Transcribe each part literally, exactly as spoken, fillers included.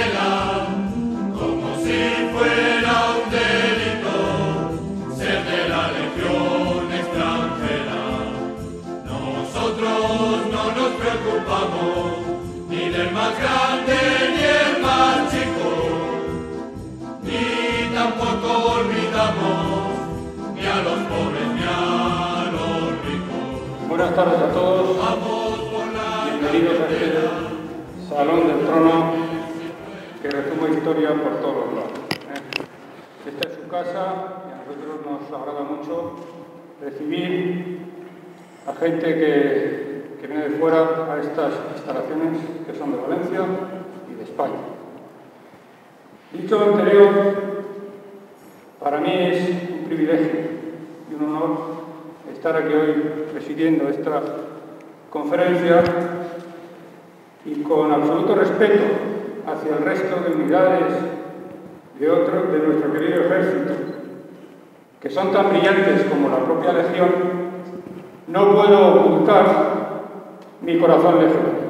Buenas tardes a todos, bienvenidos a este Salón del Trono que resume historia por todos los lados. Esta es su casa y a nosotros nos agrada mucho recibir a gente que, que viene de fuera a estas instalaciones que son de Valencia y de España. Dicho lo anterior, para mí es un privilegio y un honor estar aquí hoy presidiendo esta conferencia y con absoluto respeto hacia el resto de unidades de, otro, de nuestro querido ejército, que son tan brillantes como la propia Legión, no puedo ocultar mi corazón legionario,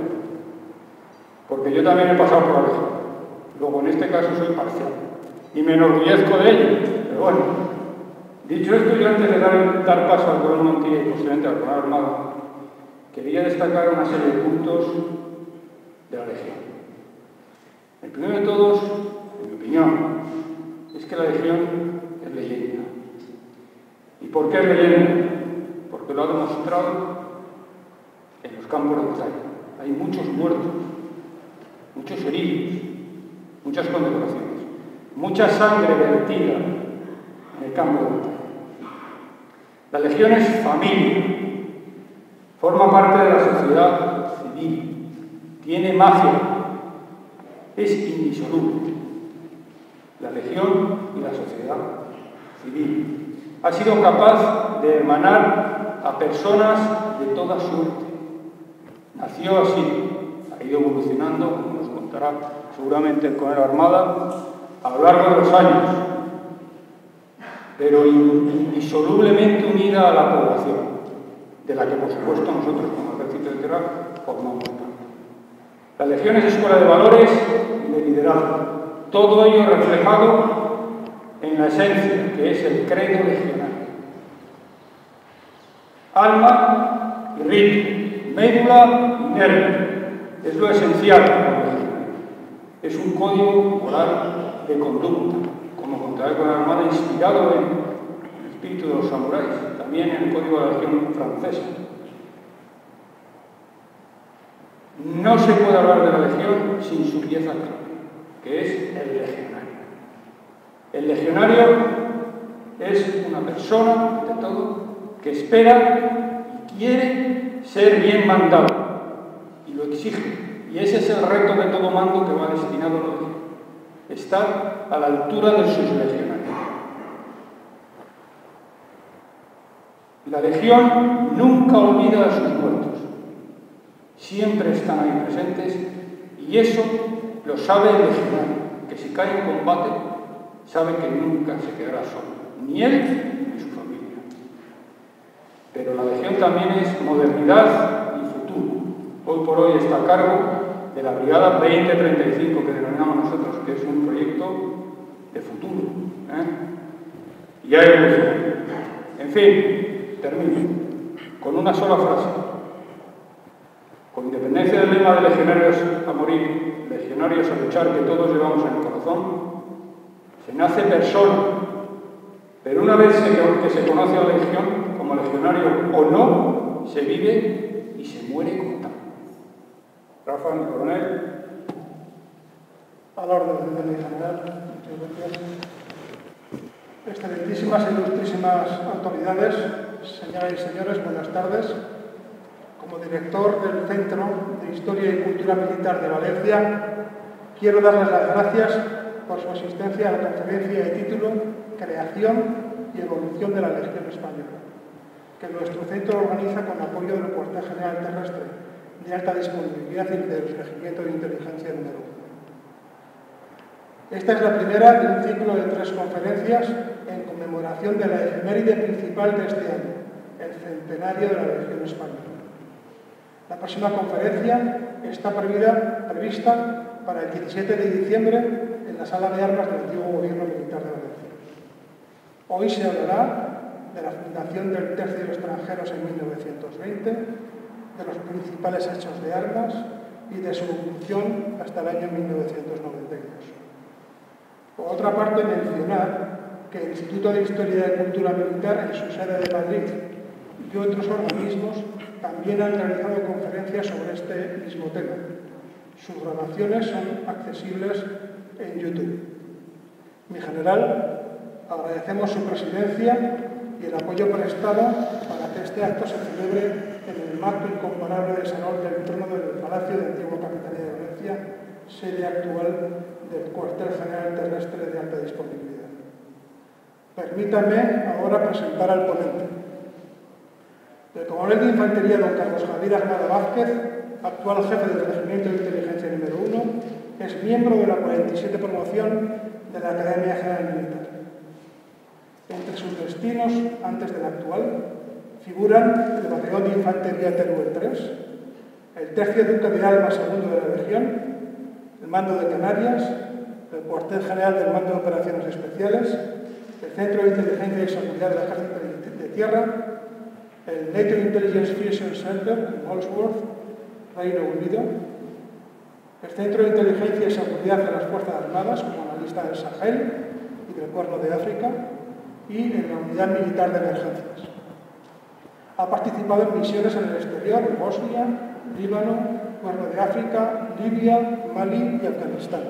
porque yo también he pasado por la Legión. Luego, en este caso, soy parcial y me enorgullezco de ello, pero bueno. Dicho esto, yo antes de dar, dar paso al coronel Montilla y posteriormente al coronel Armada, quería destacar una serie de puntos de la Legión. El primero de todos, en mi opinión, es que la Legión es leyenda. ¿Y por qué es leyenda? Porque lo ha demostrado en los campos de batalla. Hay muchos muertos, muchos heridos, muchas condecoraciones, mucha sangre vertida en el campo de batalla. La Legión es familia, forma parte de la sociedad civil, tiene magia, es indisoluble. La Legión y la sociedad civil ha sido capaz de emanar a personas de toda suerte. Nació así, ha ido evolucionando, como nos contará seguramente el coronel Armada, a lo largo de los años, pero indisolublemente unida a la población, de la que, por supuesto, nosotros, como Ejército de Tierra, formamos parte. La Legión es escuela de valores y de liderazgo, todo ello reflejado en la esencia, que es el credo legionario. Alma y rito, médula y nervio, es lo esencial de la Legión. Es un código moral de conducta, como contaré con la Armada, inspirado en el espíritu de los samuráis, también en el código de la Legión francesa. No se puede hablar de la Legión sin su pieza clave, que es el legionario. El legionario es una persona, ante todo, que espera y quiere ser bien mandado, y lo exige. Y ese es el reto de todo mando que va destinado a la Legión. Estar a la altura de sus legionarios. La Legión nunca olvida a sus muertos. Siempre están ahí presentes y eso lo sabe el legionario, que si cae en combate sabe que nunca se quedará solo, ni él ni su familia. Pero la Legión también es modernidad y futuro. Hoy por hoy está a cargo de la Brigada veinte treinta y cinco, que denominamos nosotros, que es un proyecto de futuro. ¿eh? Y hay evolución. En fin, termino con una sola frase. Con independencia del lema de legionarios a morir, legionarios a luchar, que todos llevamos en el corazón, se nace persona, pero una vez que se conoce a la Legión como legionario o no, se vive y se muere como tal. Rafa, mi coronel. A la orden del general, muchas gracias. Excelentísimas e ilustrísimas autoridades, señoras y señores, buenas tardes. Como director del Centro de Historia y Cultura Militar de Valencia, quiero darles las gracias por su asistencia a la conferencia de título Creación y Evolución de la Legión Española, que nuestro centro organiza con apoyo del Cuartel General Terrestre de alta disponibilidad y del Regimiento de Inteligencia número uno. Esta es la primera de un ciclo de tres conferencias en conmemoración de la efeméride principal de este año, el centenario de la Legión Española. La próxima conferencia está prevista para el diecisiete de diciembre en la Sala de Armas del antiguo Gobierno Militar de Valencia. Hoy se hablará de la fundación del Tercio de Extranjeros en mil novecientos veinte, de los principales hechos de armas y de su evolución hasta el año mil novecientos noventa y dos. Por otra parte, mencionar que el Instituto de Historia y Cultura Militar, en su sede de Madrid, y otros organismos también han realizado conferencias sobre este mismo tema. Sus grabaciones son accesibles en YouTube. Mi general, agradecemos su presidencia y el apoyo prestado para que este acto se celebre en el marco incomparable del Salón del Trono del Palacio de Antigua Capitanía de Valencia, sede actual del Cuartel General Terrestre de Alta Disponibilidad. Permítanme ahora presentar al ponente. El coronel de Infantería don Carlos Javier Armada Vázquez, actual jefe del Regimiento de Inteligencia número uno, es miembro de la cuarenta y siete promoción de la Academia General Militar. Entre sus destinos, antes del actual, figuran el Batallón de Infantería Teruel tres, el Tercio Duque de Alba segundo de la Legión, el Mando de Canarias, el Cuartel General del Mando de Operaciones Especiales, el Centro de Inteligencia y Seguridad del Ejército de Tierra, el NATO Intelligence Fusion Center en Holsworth, Reino Unido, el Centro de Inteligencia y Seguridad de las Fuerzas Armadas como analista del Sahel y del Cuerno de África, y en la Unidad Militar de Emergencias. Ha participado en misiones en el exterior, en Bosnia, Líbano, Cuerno de África, Libia, Mali y Afganistán.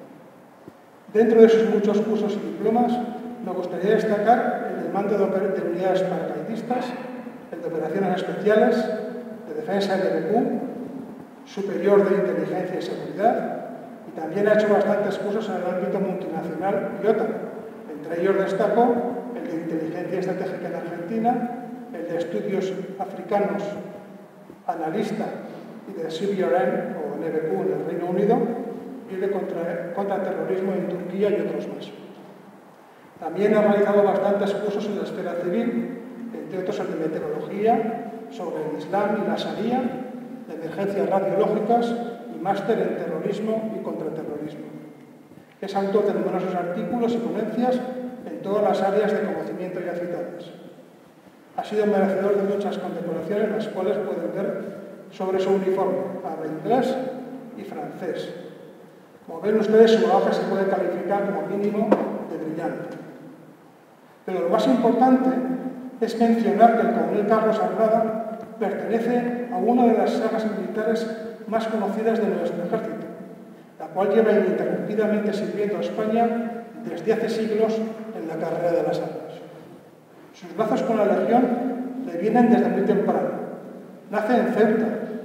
Dentro de sus muchos cursos y diplomas, me gustaría destacar el del mando de, de unidades paracaidistas, el de operaciones especiales, de defensa de B Q, superior de inteligencia y seguridad, y también ha hecho bastantes cursos en el ámbito multinacional y OTAN. Entre ellos destaco el de inteligencia estratégica en Argentina, el de estudios africanos, analista y de C B R N o N B Q en el Reino Unido, y el de contra, contraterrorismo en Turquía y otros más. También ha realizado bastantes cursos en la esfera civil, entre otros el de meteorología, sobre el Islam y la Sharia, de emergencias radiológicas y máster en terrorismo y contraterrorismo. Es autor de numerosos artículos y ponencias en todas las áreas de conocimiento ya citadas. Ha sido merecedor de muchas condecoraciones, las cuales pueden ver sobre su uniforme, habla inglés y francés. Como ven ustedes, su hoja se puede calificar como mínimo de brillante. Pero lo más importante es mencionar que el coronel Carlos Armada pertenece a una de las sagas militares más conocidas de nuestro ejército, la cual lleva ininterrumpidamente sirviendo a España desde hace siglos en la carrera de las armas. Sus lazos con la Legión le vienen desde muy temprano. Nace en Ceuta,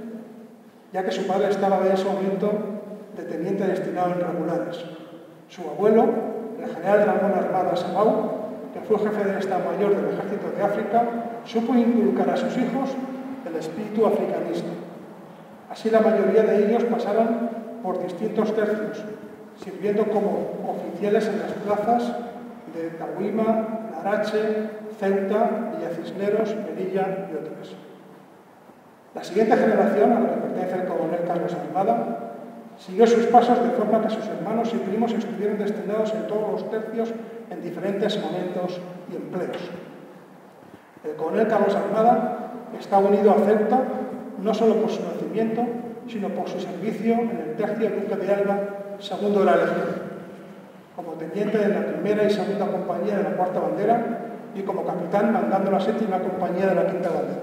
ya que su padre estaba en ese momento de teniente destinado en regulares. Su abuelo, el general Ramón Armada Sabau, que fue jefe de Estado Mayor del Ejército de África, supo inculcar a sus hijos el espíritu africanista. Así la mayoría de ellos pasaron por distintos tercios, sirviendo como oficiales en las plazas de Tahuima, Larache, Ceuta, Villa Cisneros, Melilla y otras. La siguiente generación, a la que pertenece el coronel Carlos Armada, siguió sus pasos de forma que sus hermanos y primos estuvieron destinados en todos los tercios en diferentes momentos y empleos. El coronel Carlos Armada está unido a Ceuta no solo por su nacimiento, sino por su servicio en el Tercio Duque de Alba, segundo de la Legión, como teniente de la primera y segunda compañía de la cuarta bandera y como capitán mandando la séptima compañía de la quinta bandera.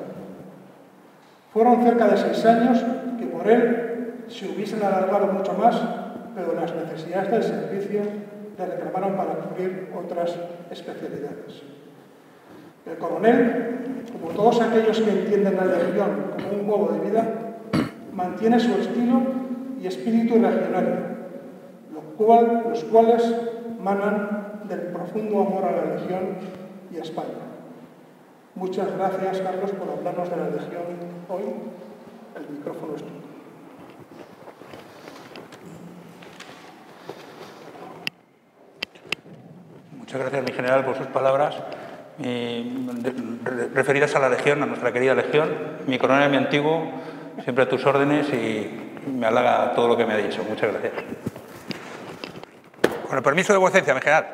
Fueron cerca de seis años que por él se hubiesen alargado mucho más, pero las necesidades del servicio le reclamaron para cubrir otras especialidades. El coronel, como todos aquellos que entienden la Legión como un modo de vida, mantiene su estilo y espíritu regionario, lo cual, los cuales manan del profundo amor a la Legión y a España. Muchas gracias, Carlos, por hablarnos de la Legión hoy. El micrófono es tuyo. Muchas gracias, mi general, por sus palabras eh, referidas a la Legión, a nuestra querida Legión. Mi coronel, mi antiguo, siempre a tus órdenes y me halaga todo lo que me ha dicho. Muchas gracias. Con el permiso de vuecencia, mi general.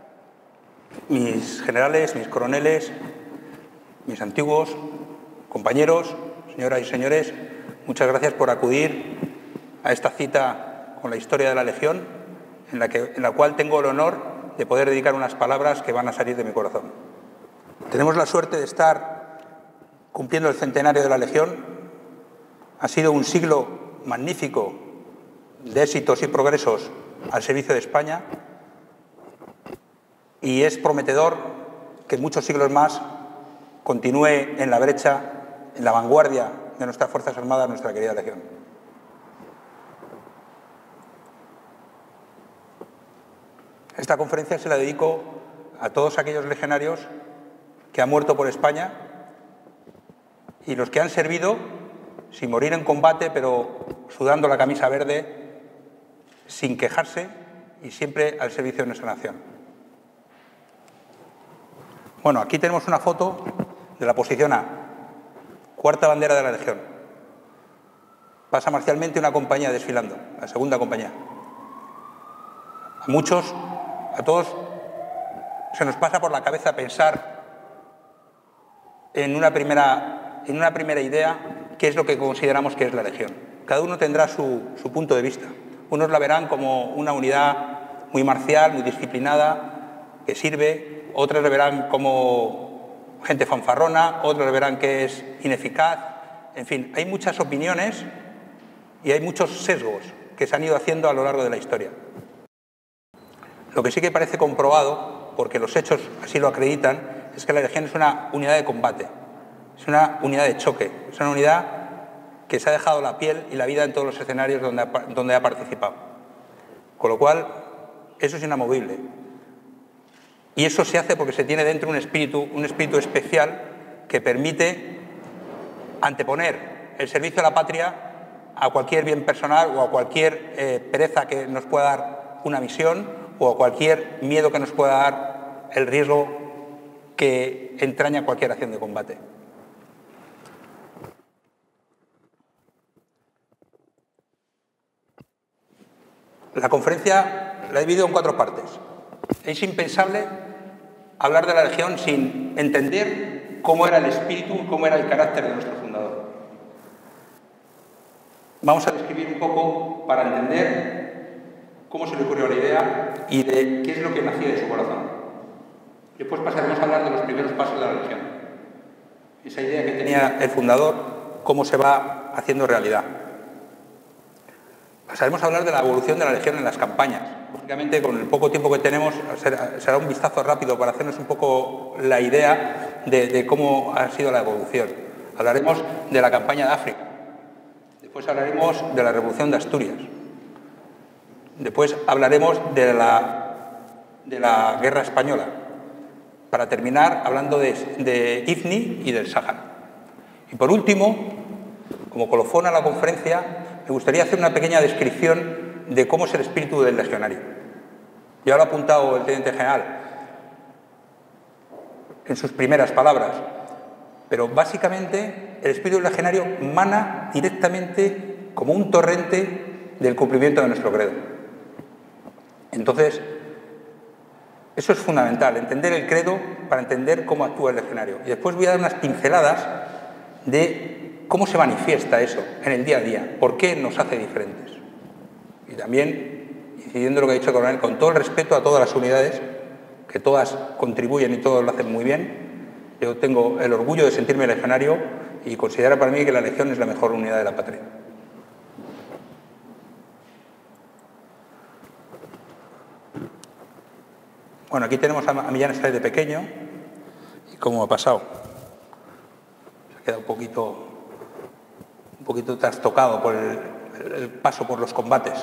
Mis generales, mis coroneles, mis antiguos compañeros, señoras y señores, muchas gracias por acudir a esta cita con la historia de la Legión, en la, que, en la cual tengo el honor de poder dedicar unas palabras que van a salir de mi corazón. Tenemos la suerte de estar cumpliendo el centenario de la Legión. Ha sido un siglo magnífico de éxitos y progresos al servicio de España y es prometedor que en muchos siglos más continúe en la brecha, en la vanguardia de nuestras Fuerzas Armadas, nuestra querida Legión. Esta conferencia se la dedico a todos aquellos legionarios que han muerto por España y los que han servido sin morir en combate, pero sudando la camisa verde, sin quejarse y siempre al servicio de nuestra nación. Bueno, aquí tenemos una foto de la posición A, cuarta bandera de la Legión. Pasa marcialmente una compañía desfilando, la segunda compañía. A muchos, a todos, se nos pasa por la cabeza pensar en una primera, en una primera idea qué es lo que consideramos que es la Legión. Cada uno tendrá su, su punto de vista. Unos la verán como una unidad muy marcial, muy disciplinada, que sirve. Otros la verán como gente fanfarrona, otros la verán que es ineficaz. En fin, hay muchas opiniones y hay muchos sesgos que se han ido haciendo a lo largo de la historia. Lo que sí que parece comprobado, porque los hechos así lo acreditan, es que la Legión es una unidad de combate, es una unidad de choque, es una unidad que se ha dejado la piel y la vida en todos los escenarios donde ha, donde ha participado. Con lo cual, eso es inamovible. Y eso se hace porque se tiene dentro un espíritu, un espíritu especial que permite anteponer el servicio a la patria a cualquier bien personal o a cualquier eh, pereza que nos pueda dar una misión o a cualquier miedo que nos pueda dar el riesgo que entraña cualquier acción de combate. La conferencia la he dividido en cuatro partes. Es impensable hablar de la Legión sin entender cómo era el espíritu, cómo era el carácter de nuestro fundador. Vamos a describir un poco para entender cómo se le ocurrió la idea y de qué es lo que nacía de su corazón. Después pasaremos a hablar de los primeros pasos de la Legión. Esa idea que tenía el fundador, cómo se va haciendo realidad. Pasaremos a hablar de la evolución de la Legión en las campañas. Lógicamente, con el poco tiempo que tenemos, será un vistazo rápido para hacernos un poco la idea de, de cómo ha sido la evolución. Hablaremos de la campaña de África. Después hablaremos de la Revolución de Asturias. Después hablaremos de la, de la Guerra Española. Para terminar, hablando de, de Ifni y del Sáhara. Y por último, como colofón a la conferencia, me gustaría hacer una pequeña descripción de cómo es el espíritu del legionario. Ya lo ha apuntado el teniente general en sus primeras palabras, pero básicamente el espíritu del legionario mana directamente como un torrente del cumplimiento de nuestro credo. Entonces, eso es fundamental, entender el credo para entender cómo actúa el legionario. Y después voy a dar unas pinceladas de cómo se manifiesta eso en el día a día, por qué nos hace diferentes. Y también, incidiendo en lo que ha dicho el coronel, con todo el respeto a todas las unidades, que todas contribuyen y todas lo hacen muy bien, yo tengo el orgullo de sentirme legionario y considero para mí que la Legión es la mejor unidad de la patria. Bueno, aquí tenemos a Millán Estray de pequeño y cómo ha pasado. Se ha quedado un poquito, un poquito trastocado por el, el paso por los combates.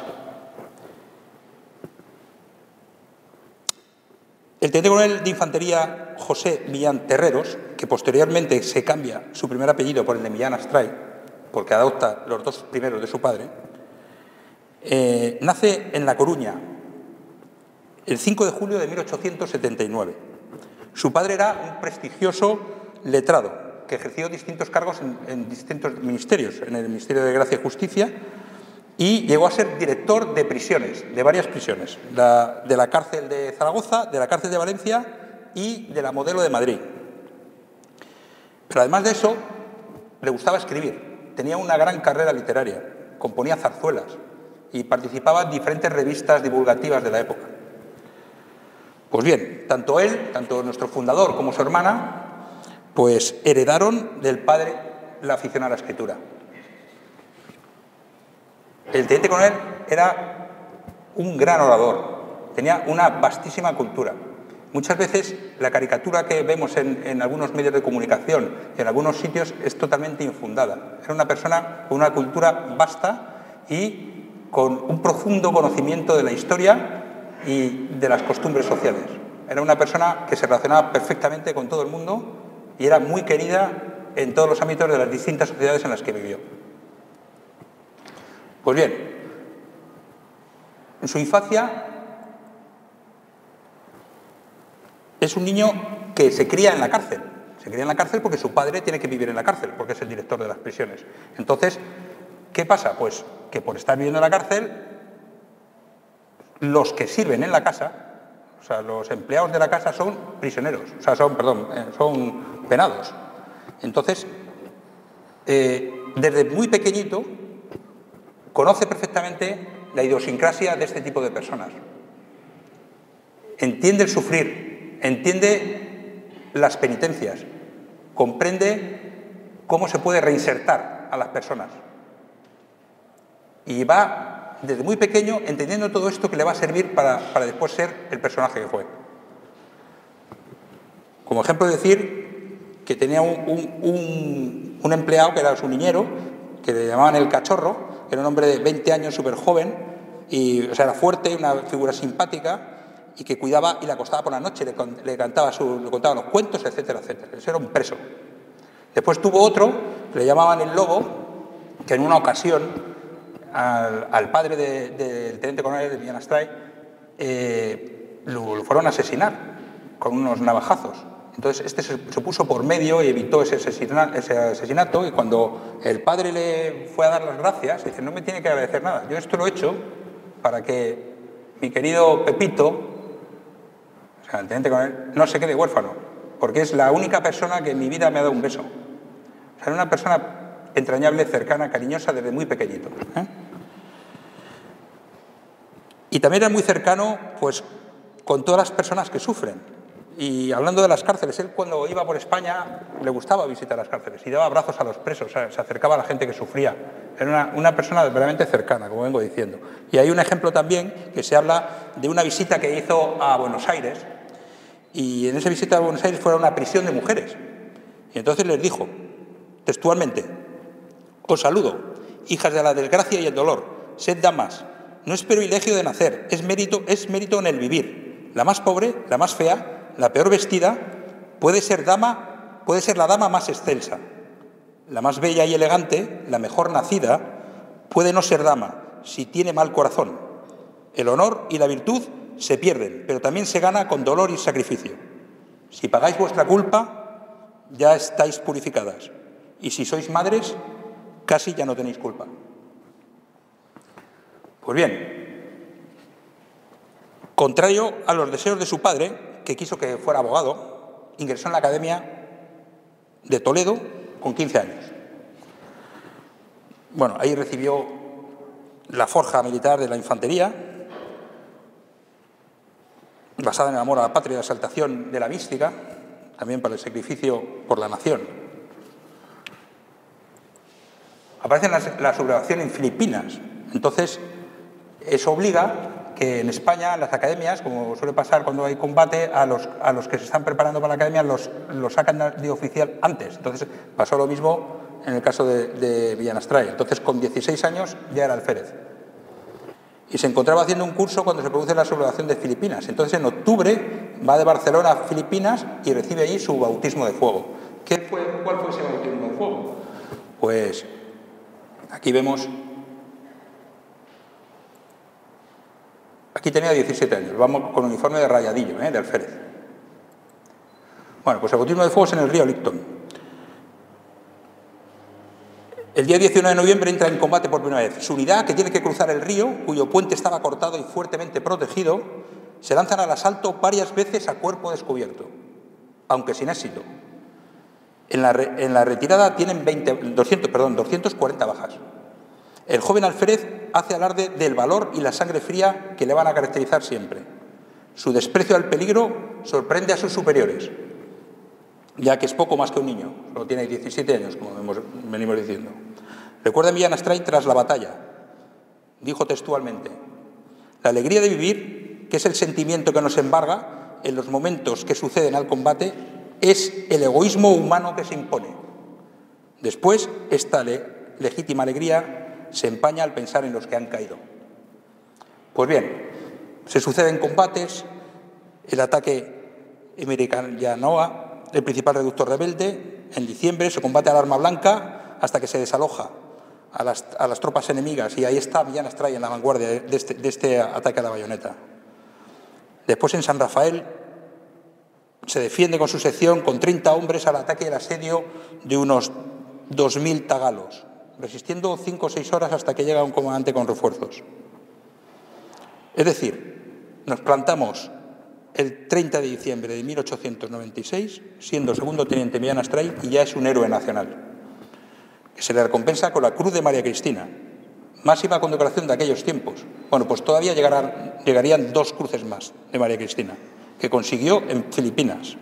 El teniente coronel de infantería José Millán Terreros, que posteriormente se cambia su primer apellido por el de Millán Astray, porque adopta los dos primeros de su padre, eh, nace en La Coruña el cinco de julio de mil ochocientos setenta y nueve. Su padre era un prestigioso letrado que ejerció distintos cargos en, en distintos ministerios, en el Ministerio de Gracia y Justicia y llegó a ser director de prisiones, de varias prisiones, la, de la cárcel de Zaragoza, de la cárcel de Valencia y de la Modelo de Madrid. Pero además de eso, le gustaba escribir, tenía una gran carrera literaria, componía zarzuelas y participaba en diferentes revistas divulgativas de la época. Pues bien, tanto él, tanto nuestro fundador como su hermana, pues heredaron del padre la afición a la escritura. El teniente coronel era un gran orador, tenía una vastísima cultura. Muchas veces la caricatura que vemos en, en algunos medios de comunicación y en algunos sitios es totalmente infundada. Era una persona con una cultura vasta y con un profundo conocimiento de la historia y de las costumbres sociales. Era una persona que se relacionaba perfectamente con todo el mundo y era muy querida en todos los ámbitos de las distintas sociedades en las que vivió. Pues bien, en su infancia es un niño que se cría en la cárcel. Se cría en la cárcel porque su padre tiene que vivir en la cárcel, porque es el director de las prisiones. Entonces, ¿qué pasa? Pues que por estar viviendo en la cárcel, los que sirven en la casa, o sea, los empleados de la casa son prisioneros, o sea, son, perdón, son penados. Entonces, eh, desde muy pequeñito, conoce perfectamente la idiosincrasia de este tipo de personas. Entiende el sufrir, entiende las penitencias, comprende cómo se puede reinsertar a las personas. Y va, desde muy pequeño, entendiendo todo esto que le va a servir para, para después ser el personaje que fue. Como ejemplo, decir que tenía un, un, un, un empleado que era su niñero, que le llamaban el Cachorro, que era un hombre de veinte años, súper joven, y, o sea, era fuerte, una figura simpática, y que cuidaba y le acostaba por la noche, le, le, cantaba su, le contaba los cuentos, etcétera, etcétera. Ese era un preso. Después tuvo otro, que le llamaban el Lobo, que en una ocasión al, al padre del de, de, teniente coronel de Villanastray eh, lo, lo fueron a asesinar con unos navajazos. Entonces este se, se puso por medio y evitó ese, asesina, ese asesinato, y cuando el padre le fue a dar las gracias, dice: no me tiene que agradecer nada, yo esto lo he hecho para que mi querido Pepito, o sea, el teniente coronel, no se quede huérfano, porque es la única persona que en mi vida me ha dado un beso. O sea, era una persona entrañable, cercana, cariñosa desde muy pequeñito, ¿eh? Y también era muy cercano, pues, con todas las personas que sufren. Y hablando de las cárceles, él cuando iba por España le gustaba visitar las cárceles y daba abrazos a los presos, o sea, se acercaba a la gente que sufría. Era una, una persona verdaderamente cercana, como vengo diciendo. Y hay un ejemplo también que se habla de una visita que hizo a Buenos Aires, y en esa visita a Buenos Aires fue a una prisión de mujeres. Y entonces les dijo, textualmente: os saludo, hijas de la desgracia y el dolor, sed damas, no es privilegio de nacer, es mérito, es mérito en el vivir. La más pobre, la más fea, la peor vestida, puede ser dama, puede ser la dama más excelsa. La más bella y elegante, la mejor nacida, puede no ser dama si tiene mal corazón. El honor y la virtud se pierden, pero también se gana con dolor y sacrificio. Si pagáis vuestra culpa, ya estáis purificadas. Y si sois madres, casi ya no tenéis culpa. Pues bien, contrario a los deseos de su padre, que quiso que fuera abogado, ingresó en la Academia de Toledo con quince años. Bueno, ahí recibió la forja militar de la infantería, basada en el amor a la patria y la exaltación de la mística, también para el sacrificio por la nación. Aparece la, la sublevación en Filipinas. Entonces, eso obliga que en España, en las academias, como suele pasar cuando hay combate, a los, a los que se están preparando para la academia los, los sacan de oficial antes. Entonces pasó lo mismo en el caso de, de Villanastray. Entonces con dieciséis años ya era alférez. Y se encontraba haciendo un curso cuando se produce la sublevación de Filipinas. Entonces en octubre va de Barcelona a Filipinas y recibe allí su bautismo de fuego. ¿Qué fue, ¿Cuál fue ese bautismo de fuego? Pues aquí vemos... Aquí tenía diecisiete años, vamos con uniforme de rayadillo, ¿eh? de alférez. Bueno, pues el bautismo de fuego es en el río Licton. El día diecinueve de noviembre entra en combate por primera vez. Su unidad, que tiene que cruzar el río, cuyo puente estaba cortado y fuertemente protegido, se lanzan al asalto varias veces a cuerpo descubierto, aunque sin éxito. En la, re, en la retirada tienen veinte, doscientos, perdón, doscientas cuarenta bajas. El joven alférez hace alarde del valor y la sangre fría que le van a caracterizar siempre. Su desprecio al peligro sorprende a sus superiores, ya que es poco más que un niño, solo tiene diecisiete años, como hemos, venimos diciendo. Recuerda Millán Astray tras la batalla, dijo textualmente: la alegría de vivir, que es el sentimiento que nos embarga en los momentos que suceden al combate, es el egoísmo humano que se impone. Después, esta le, legítima alegría se empaña al pensar en los que han caído. Pues bien, se suceden combates, el ataque Americanoa, el principal reductor rebelde, en diciembre se combate al arma blanca hasta que se desaloja a las, a las tropas enemigas, y ahí está Millán Astray en la vanguardia de este, de este ataque a la bayoneta. Después, en San Rafael, se defiende con su sección con treinta hombres al ataque y el asedio de unos dos mil tagalos, resistiendo cinco o seis horas hasta que llega un comandante con refuerzos. Es decir, nos plantamos el treinta de diciembre de mil ochocientos noventa y seis, siendo segundo teniente Millán Astray, y ya es un héroe nacional, que se le recompensa con la Cruz de María Cristina, máxima condecoración de aquellos tiempos. Bueno, pues todavía llegarán, llegarían dos cruces más de María Cristina, que consiguió en Filipinas.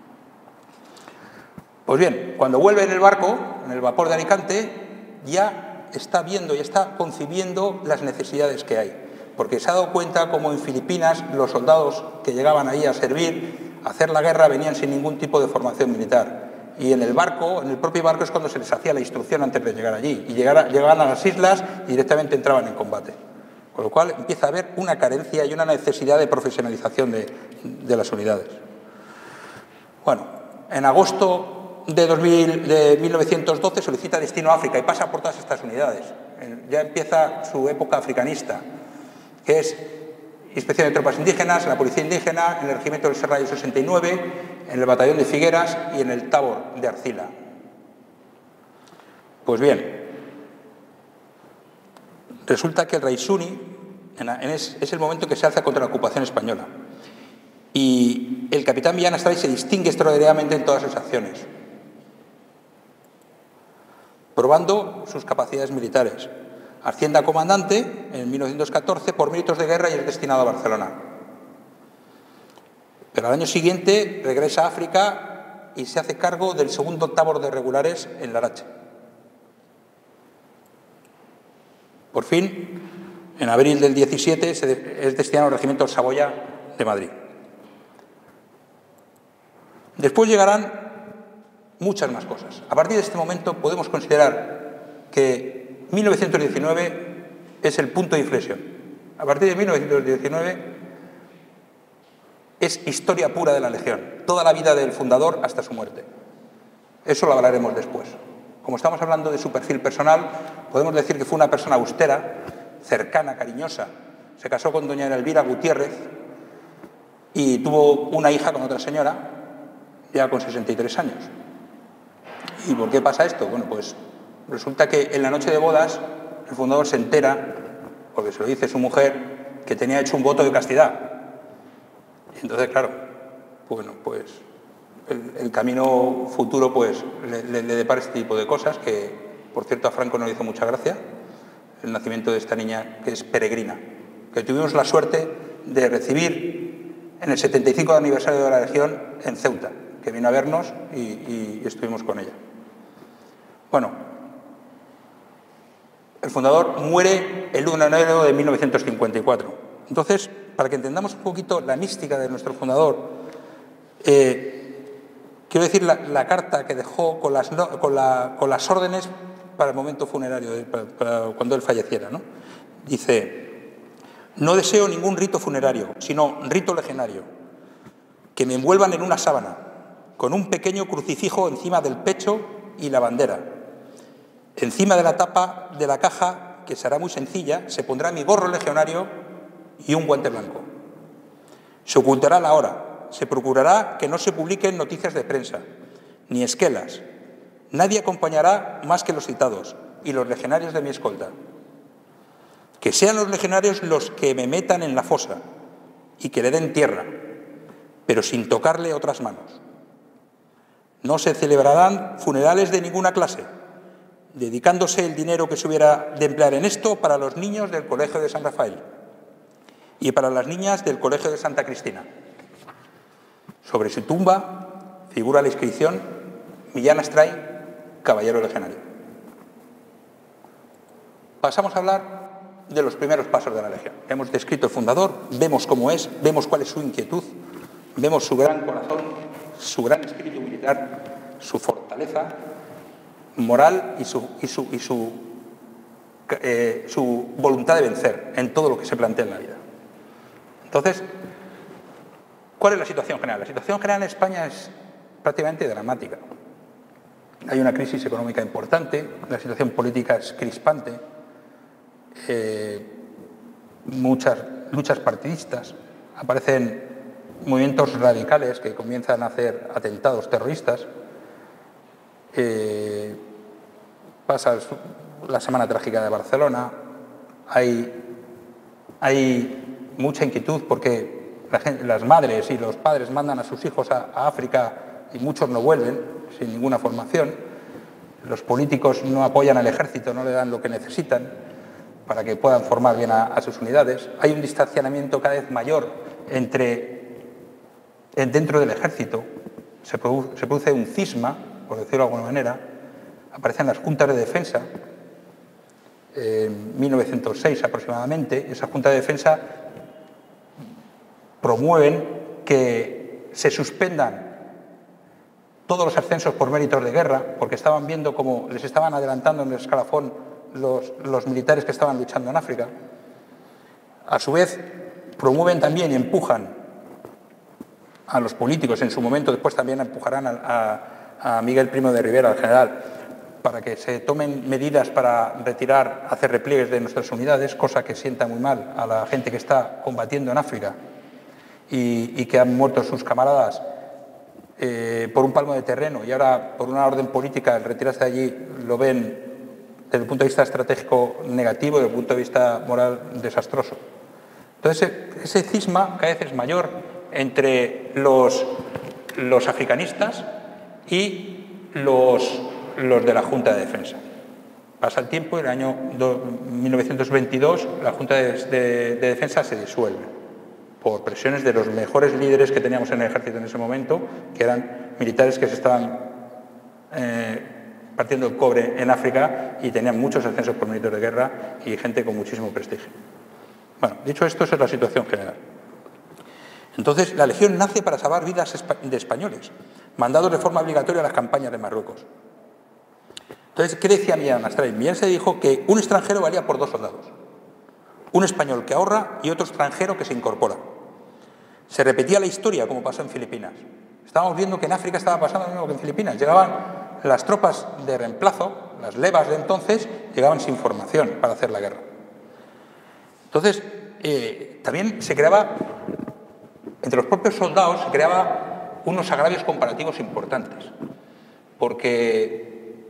Pues bien, cuando vuelve en el barco, en el vapor de Alicante, ya está viendo y está concibiendo las necesidades que hay, porque se ha dado cuenta como en Filipinas los soldados que llegaban ahí a servir, a hacer la guerra, venían sin ningún tipo de formación militar. Y en el barco, en el propio barco, es cuando se les hacía la instrucción antes de llegar allí. Y llegar a, llegaban a las islas y directamente entraban en combate. Con lo cual empieza a haber una carencia y una necesidad de profesionalización de, de las unidades. Bueno, en agosto de, dos mil, de mil novecientos doce solicita destino a África y pasa por todas estas unidades. Ya empieza su época africanista, que es inspección de tropas indígenas, en la policía indígena, en el regimiento del Serrallo sesenta y nueve, en el batallón de Figueras y en el Tabor de Arcila. Pues bien, resulta que el Raisuni es el momento que se alza contra la ocupación española, y el capitán Millán Astray se distingue extraordinariamente en todas sus acciones, probando sus capacidades militares. Asciende a comandante en mil novecientos catorce por méritos de guerra y es destinado a Barcelona. Pero al año siguiente regresa a África y se hace cargo del segundo Tabor de regulares en Larache. Por fin, en abril del diecisiete, se es destinado al regimiento Saboya de Madrid. Después llegarán muchas más cosas. A partir de este momento podemos considerar que mil novecientos diecinueve es el punto de inflexión. A partir de mil novecientos diecinueve es historia pura de la Legión, toda la vida del fundador hasta su muerte. Eso lo hablaremos después. Como estamos hablando de su perfil personal, podemos decir que fue una persona austera, cercana, cariñosa. Se casó con doña Elvira Gutiérrez y tuvo una hija con otra señora, ya con sesenta y tres años. ¿Y por qué pasa esto? Bueno, pues resulta que en la noche de bodas el fundador se entera, porque se lo dice su mujer, que tenía hecho un voto de castidad. Y entonces, claro, bueno, pues el, el camino futuro pues le, le, le depara este tipo de cosas que, por cierto, a Franco no le hizo mucha gracia, el nacimiento de esta niña que es peregrina, que tuvimos la suerte de recibir en el setenta y cinco aniversario de la Legión en Ceuta, que vino a vernos y, y estuvimos con ella. Bueno, el fundador muere el uno de enero de mil novecientos cincuenta y cuatro. Entonces, para que entendamos un poquito la mística de nuestro fundador, eh, quiero decir la, la carta que dejó con las, con, la, con las órdenes para el momento funerario, para, para cuando él falleciera, ¿no? Dice: no deseo ningún rito funerario, sino rito legionario, que me envuelvan en una sábana, con un pequeño crucifijo encima del pecho y la bandera. Encima de la tapa de la caja, que será muy sencilla, se pondrá mi gorro legionario y un guante blanco. Se ocultará la hora, se procurará que no se publiquen noticias de prensa, ni esquelas. Nadie acompañará más que los citados, y los legionarios de mi escolta. Que sean los legionarios los que me metan en la fosa y que le den tierra, pero sin tocarle otras manos. No se celebrarán funerales de ninguna clase, dedicándose el dinero que se hubiera de emplear en esto para los niños del Colegio de San Rafael y para las niñas del Colegio de Santa Cristina. Sobre su tumba figura la inscripción Millán Astray, caballero legionario. Pasamos a hablar de los primeros pasos de la Legión. Hemos descrito el fundador, vemos cómo es, vemos cuál es su inquietud, vemos su gran corazón, su gran espíritu militar, su fortaleza moral y su, y su, y su, eh, su voluntad de vencer en todo lo que se plantea en la vida. Entonces, ¿cuál es la situación general? La situación general en España es prácticamente dramática. Hay una crisis económica importante, la situación política es crispante, eh, muchas luchas partidistas, aparecen movimientos radicales que comienzan a hacer atentados terroristas, eh, pasa la Semana Trágica de Barcelona, hay, hay mucha inquietud porque la gente, las madres y los padres mandan a sus hijos a, a África y muchos no vuelven sin ninguna formación, los políticos no apoyan al ejército, no le dan lo que necesitan para que puedan formar bien a, a sus unidades, hay un distanciamiento cada vez mayor entre dentro del ejército, se produce, se produce un cisma, por decirlo de alguna manera, aparecen las juntas de defensa, eh, en mil novecientos seis aproximadamente, esas juntas de defensa promueven que se suspendan todos los ascensos por méritos de guerra, porque estaban viendo cómo les estaban adelantando en el escalafón los, los militares que estaban luchando en África. A su vez, promueven también y empujan a los políticos, en su momento después también empujarán a, a, a Miguel Primo de Rivera, al general, para que se tomen medidas para retirar, hacer repliegues de nuestras unidades, cosa que sienta muy mal a la gente que está combatiendo en África y, y que han muerto sus camaradas eh, por un palmo de terreno y ahora por una orden política el retirarse de allí lo ven desde el punto de vista estratégico negativo, desde el punto de vista moral desastroso. Entonces ese, ese cisma cada vez es mayor entre los, los africanistas y los, los de la Junta de Defensa. Pasa el tiempo y en el año mil novecientos veintidós la Junta de, de, de Defensa se disuelve por presiones de los mejores líderes que teníamos en el ejército en ese momento, que eran militares que se estaban eh, partiendo el cobre en África y tenían muchos ascensos por méritos de guerra y gente con muchísimo prestigio. Bueno, dicho esto, esa es la situación general. Entonces, la Legión nace para salvar vidas de españoles, mandados de forma obligatoria a las campañas de Marruecos. Entonces, ¿qué decía Millán Astray? Millán se dijo que un extranjero valía por dos soldados. Un español que ahorra y otro extranjero que se incorpora. Se repetía la historia como pasó en Filipinas. Estábamos viendo que en África estaba pasando lo mismo que en Filipinas. Llegaban las tropas de reemplazo, las levas de entonces, llegaban sin formación para hacer la guerra. Entonces, eh, también se creaba, entre los propios soldados, se creaba unos agravios comparativos importantes. Porque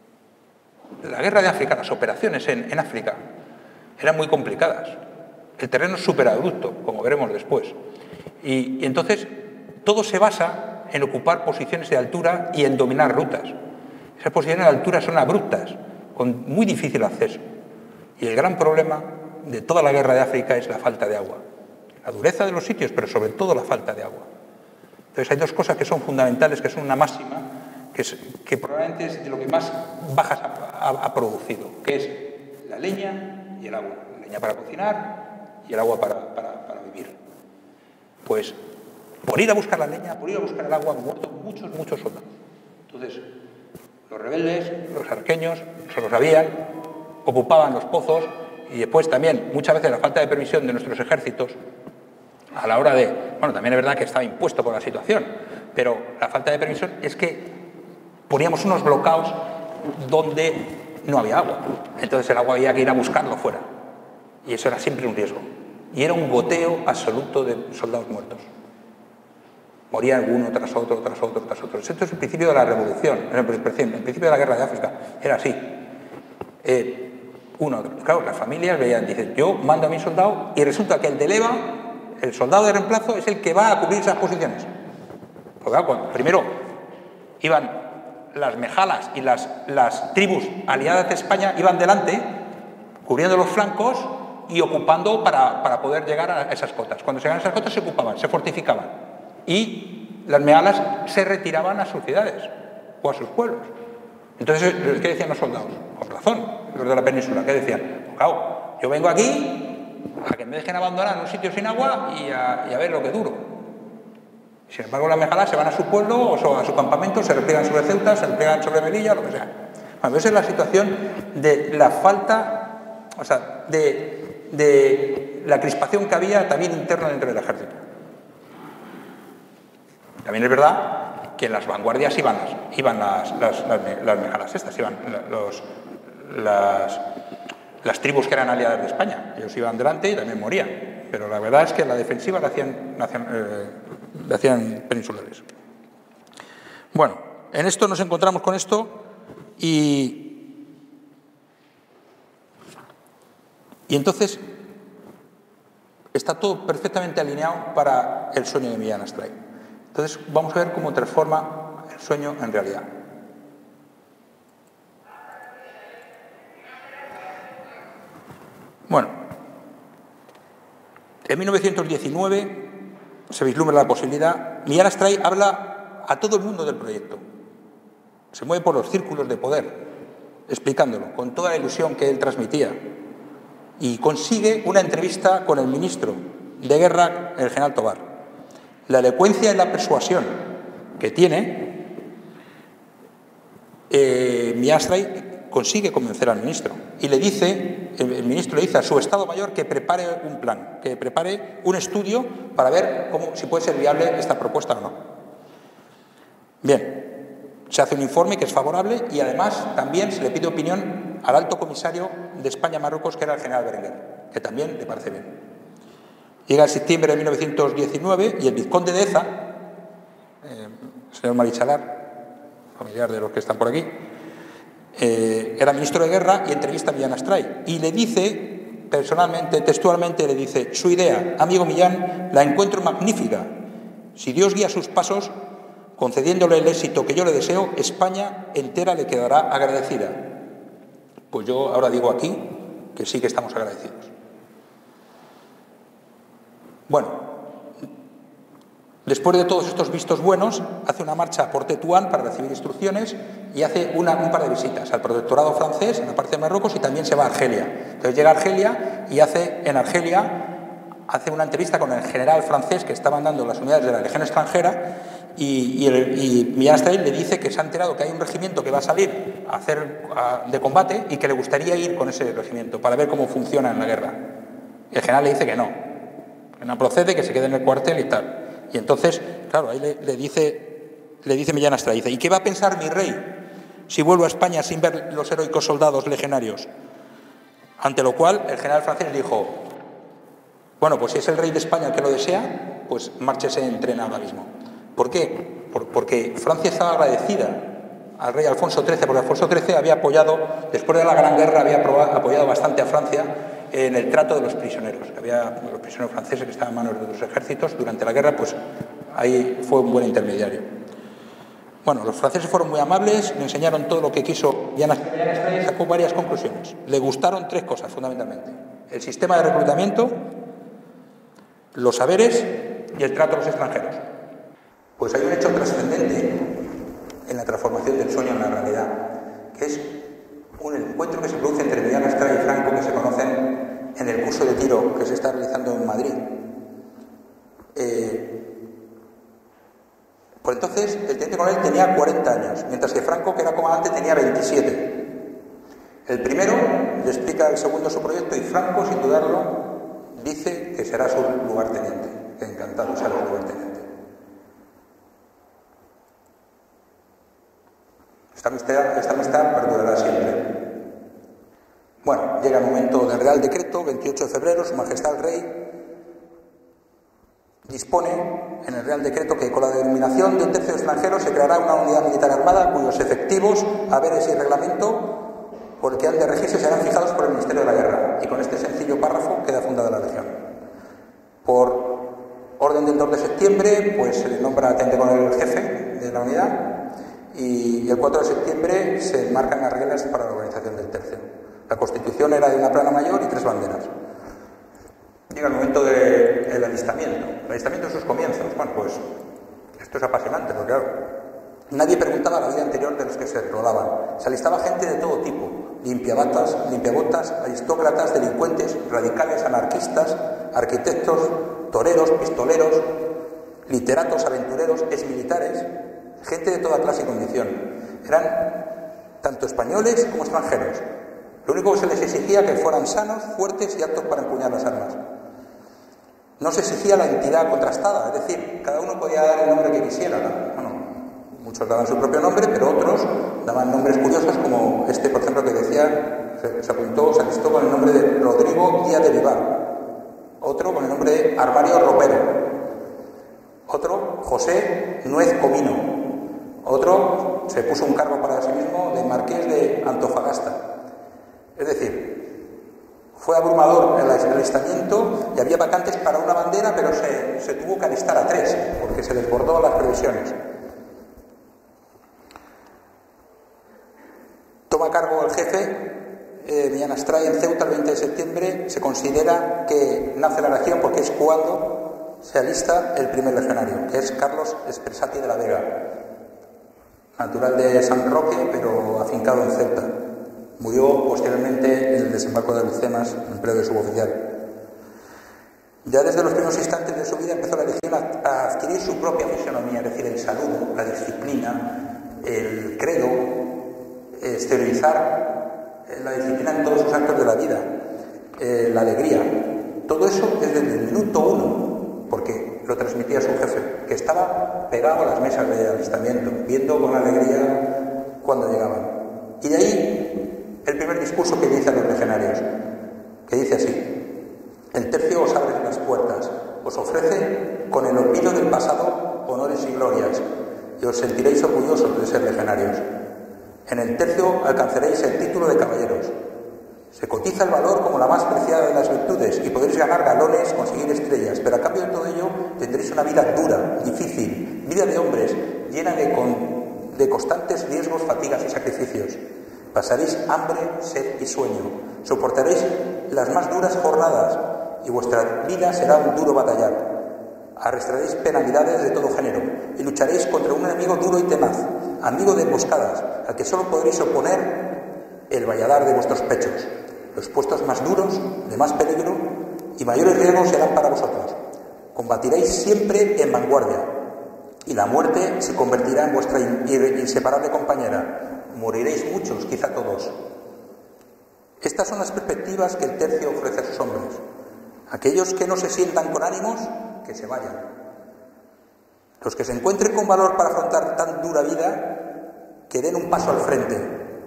la guerra de África, las operaciones en, en África, eran muy complicadas. El terreno es súper abrupto, como veremos después. Y, y entonces todo se basa en ocupar posiciones de altura y en dominar rutas. Esas posiciones de altura son abruptas, con muy difícil acceso. Y el gran problema de toda la guerra de África es la falta de agua. La dureza de los sitios, pero sobre todo la falta de agua. Entonces hay dos cosas que son fundamentales, que son una máxima, que, es, que probablemente es de lo que más bajas ha, ha, ha producido, que es la leña y el agua. La leña para cocinar y el agua para, para, para vivir. Pues por ir a buscar la leña, por ir a buscar el agua, han muerto muchos, muchos soldados. Entonces, los rebeldes, los arqueños, se lo sabían, ocupaban los pozos y después también, muchas veces, la falta de permisión de nuestros ejércitos a la hora de... Bueno, también es verdad que estaba impuesto por la situación, pero la falta de permisión es que poníamos unos bloqueos donde no había agua. Entonces el agua había que ir a buscarlo fuera. Y eso era siempre un riesgo. Y era un goteo absoluto de soldados muertos. Moría uno tras otro, tras otro, tras otro. Esto es el principio de la revolución, el principio de la guerra de África. Era así. Eh, uno, claro, las familias veían, dicen, yo mando a mi soldado y resulta que el de leva, el soldado de reemplazo, es el que va a cubrir esas posiciones. Porque, claro, cuando, primero iban las mejalas y las, las tribus aliadas de España, iban delante, cubriendo los flancos y ocupando para, para poder llegar a esas cotas. Cuando se llegaban a esas cotas se ocupaban, se fortificaban y las mejalas se retiraban a sus ciudades o a sus pueblos. Entonces, ¿qué decían los soldados? Con razón, los de la península, ¿qué decían? Pues, claro, yo vengo aquí a que me dejen abandonar un sitio sin agua y a, y a ver lo que duro. Sin embargo, las mejalas se van a su pueblo o a su campamento, se repliegan sobre Ceuta, se repliegan sobre Melilla, lo que sea. Bueno, esa es la situación de la falta, o sea, de, de la crispación que había también interna dentro del ejército. También es verdad que en las vanguardias iban las, iban las, las, las, las mejalas estas, iban los, las, las tribus que eran aliadas de España. Ellos iban delante y también morían. Pero la verdad es que la defensiva la hacían, la hacían, eh, la hacían peninsulares. Bueno, en esto nos encontramos con esto y, y entonces está todo perfectamente alineado para el sueño de Millán Astray. Entonces vamos a ver cómo transforma el sueño en realidad. Bueno, en mil novecientos diecinueve se vislumbra la posibilidad. Millán Astray habla a todo el mundo del proyecto. Se mueve por los círculos de poder, explicándolo, con toda la ilusión que él transmitía. Y consigue una entrevista con el ministro de Guerra, el general Tobar. La elocuencia y la persuasión que tiene, eh, Millán Astray consigue convencer al ministro y le dice, el, el ministro le dice a su Estado Mayor que prepare un plan, que prepare un estudio para ver cómo, si puede ser viable esta propuesta o no. Bien, se hace un informe que es favorable y además también se le pide opinión al alto comisario de España-Marruecos, que era el general Berenguer, que también le parece bien. Llega el septiembre de mil novecientos diecinueve y el vizconde de Eza, eh, el señor Marichalar, familiar de los que están por aquí, eh, era ministro de Guerra y entrevista a Millán Astray. Y le dice, personalmente, textualmente, le dice, su idea, amigo Millán, la encuentro magnífica. Si Dios guía sus pasos, concediéndole el éxito que yo le deseo, España entera le quedará agradecida. Pues yo ahora digo aquí que sí que estamos agradecidos. Bueno, después de todos estos vistos buenos, hace una marcha por Tetuán para recibir instrucciones y hace una, un par de visitas al protectorado francés en la parte de Marruecos y también se va a Argelia. Entonces llega a Argelia y hace en Argelia hace una entrevista con el general francés que está mandando las unidades de la Legión extranjera y, y, el, y Millán Astray le dice que se ha enterado que hay un regimiento que va a salir a hacer a, de combate y que le gustaría ir con ese regimiento para ver cómo funciona en la guerra. Y el general le dice que no. Que no procede, que se quede en el cuartel y tal. Y entonces, claro, ahí le, le dice, le dice Millán Astray, dice, ¿y qué va a pensar mi rey si vuelvo a España sin ver los heroicos soldados legionarios? Ante lo cual, el general francés dijo, bueno, pues si es el rey de España el que lo desea, pues márchese en tren ahora mismo. ¿Por qué? Por, porque Francia estaba agradecida al rey Alfonso trece, porque Alfonso trece había apoyado, después de la Gran Guerra, había apoyado bastante a Francia en el trato de los prisioneros. Había los prisioneros franceses que estaban en manos de otros ejércitos. Durante la guerra, pues ahí fue un buen intermediario. Bueno, los franceses fueron muy amables, le enseñaron todo lo que quiso. Millán Astray sacó varias conclusiones. Le gustaron tres cosas, fundamentalmente. El sistema de reclutamiento, los saberes y el trato a los extranjeros. Pues hay un hecho trascendente en la transformación del sueño en la realidad, que es un encuentro que se produce entre Millán Astray y Franco, que se conocen en el curso de tiro que se está realizando en Madrid. Eh, por entonces, el teniente coronel tenía cuarenta años, mientras que Franco, que era comandante, tenía veintisiete. El primero le explica al segundo su proyecto y Franco, sin dudarlo, dice que será su lugarteniente, que encantado será su lugarteniente. Esta amistad, esta amistad perdurará siempre. Bueno, llega el momento del Real Decreto, veintiocho de febrero, Su Majestad el Rey dispone en el Real Decreto que con la denominación de un tercio extranjero se creará una unidad militar armada cuyos efectivos, haberes y reglamento por el que han de regirse serán fijados por el Ministerio de la Guerra, y con este sencillo párrafo queda fundada la Legión. Por orden del dos de septiembre, pues se le nombra teniente coronel el jefe de la unidad, y el cuatro de septiembre se marcan las reglas para la organización del tercio. La Constitución era de una plana mayor y tres banderas. Llega el momento del alistamiento. El alistamiento en sus comienzos. Bueno, pues esto es apasionante, porque claro, nadie preguntaba la vida anterior de los que se rolaban. Se alistaba gente de todo tipo: limpiabotas, limpiabotas, aristócratas, delincuentes, radicales, anarquistas, arquitectos, toreros, pistoleros, literatos, aventureros, exmilitares, gente de toda clase y condición. Eran tanto españoles como extranjeros. Lo único que se les exigía que fueran sanos, fuertes y aptos para empuñar las armas. No se exigía la entidad contrastada, es decir, cada uno podía dar el nombre que quisiera, ¿no? Bueno, muchos daban su propio nombre, pero otros daban nombres curiosos, como este, por ejemplo, que decía, se, se apuntó, se alistó con el nombre de Rodrigo Díaz de Vivar, otro con el nombre de Armario Ropero, otro José Nuez Comino, otro se puso un cargo para sí mismo de Marqués de Antofagasta. Es decir, fue abrumador el alistamiento y había vacantes para una bandera, pero se, se tuvo que alistar a tres, porque se desbordó las previsiones. Toma cargo el jefe, eh, Millán Astray, en Ceuta el veinte de septiembre. Se considera que nace la legión porque es cuando se alista el primer legionario, que es Carlos Espresati de la Vega, natural de San Roque, pero afincado en Ceuta. Murió posteriormente en el desembarco de Alhucemas, en empleo de suboficial. Ya desde los primeros instantes de su vida empezó la Legión a, a adquirir su propia fisonomía, es decir, el saludo, la disciplina, el credo, exteriorizar la disciplina en todos sus actos de la vida, eh, la alegría. Todo eso desde el minuto uno, porque lo transmitía su jefe, que estaba pegado a las mesas de alistamiento, viendo con alegría cuando llegaban. Y de ahí el primer discurso que dice a los legionarios, que dice así: el tercio os abre las puertas, os ofrece con el olvido del pasado honores y glorias, y os sentiréis orgullosos de ser legionarios. En el tercio alcanzaréis el título de caballeros. Se cotiza el valor como la más preciada de las virtudes y podréis ganar galones, conseguir estrellas, pero a cambio de todo ello tendréis una vida dura, difícil, vida de hombres, llena de, con, de constantes riesgos, fatigas y sacrificios. Pasaréis hambre, sed y sueño, soportaréis las más duras jornadas y vuestra vida será un duro batallar. Arrastraréis penalidades de todo género y lucharéis contra un enemigo duro y tenaz, amigo de emboscadas, al que solo podréis oponer el valladar de vuestros pechos. Los puestos más duros, de más peligro y mayores riesgos serán para vosotros. Combatiréis siempre en vanguardia y la muerte se convertirá en vuestra inseparable compañera. Moriréis muchos, quizá todos. Estas son las perspectivas que el tercio ofrece a sus hombres. Aquellos que no se sientan con ánimos, que se vayan. Los que se encuentren con valor para afrontar tan dura vida, que den un paso al frente.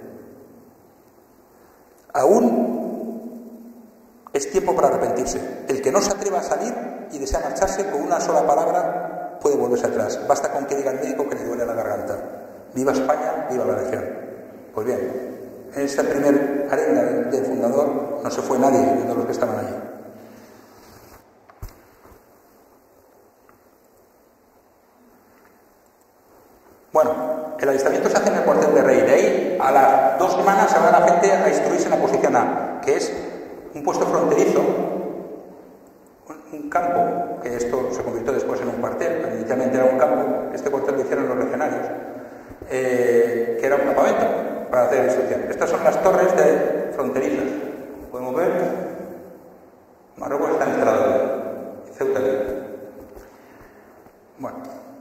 Aún es tiempo para arrepentirse. El que no se atreva a salir y desea marcharse, con una sola palabra puede volverse atrás. Basta con que diga al médico que le duele la garganta. Viva España, viva la Legión. Pues bien, en esta primer arenga del fundador no se fue nadie de todos los que estaban allí. Bueno, el alistamiento se hace en el cuartel de Rey. De ahí a las dos semanas se va la gente a instruirse en la posición A, que es un puesto fronterizo, un, un campo, que esto se convirtió después en un cuartel, pero inicialmente era un campo. Este cuartel lo hicieron los legionarios. Eh, que era un campamento para hacer instrucción. Estas son las torres de fronterizas. Podemos ver. Marruecos está en Estrador, Ceuta. Bueno,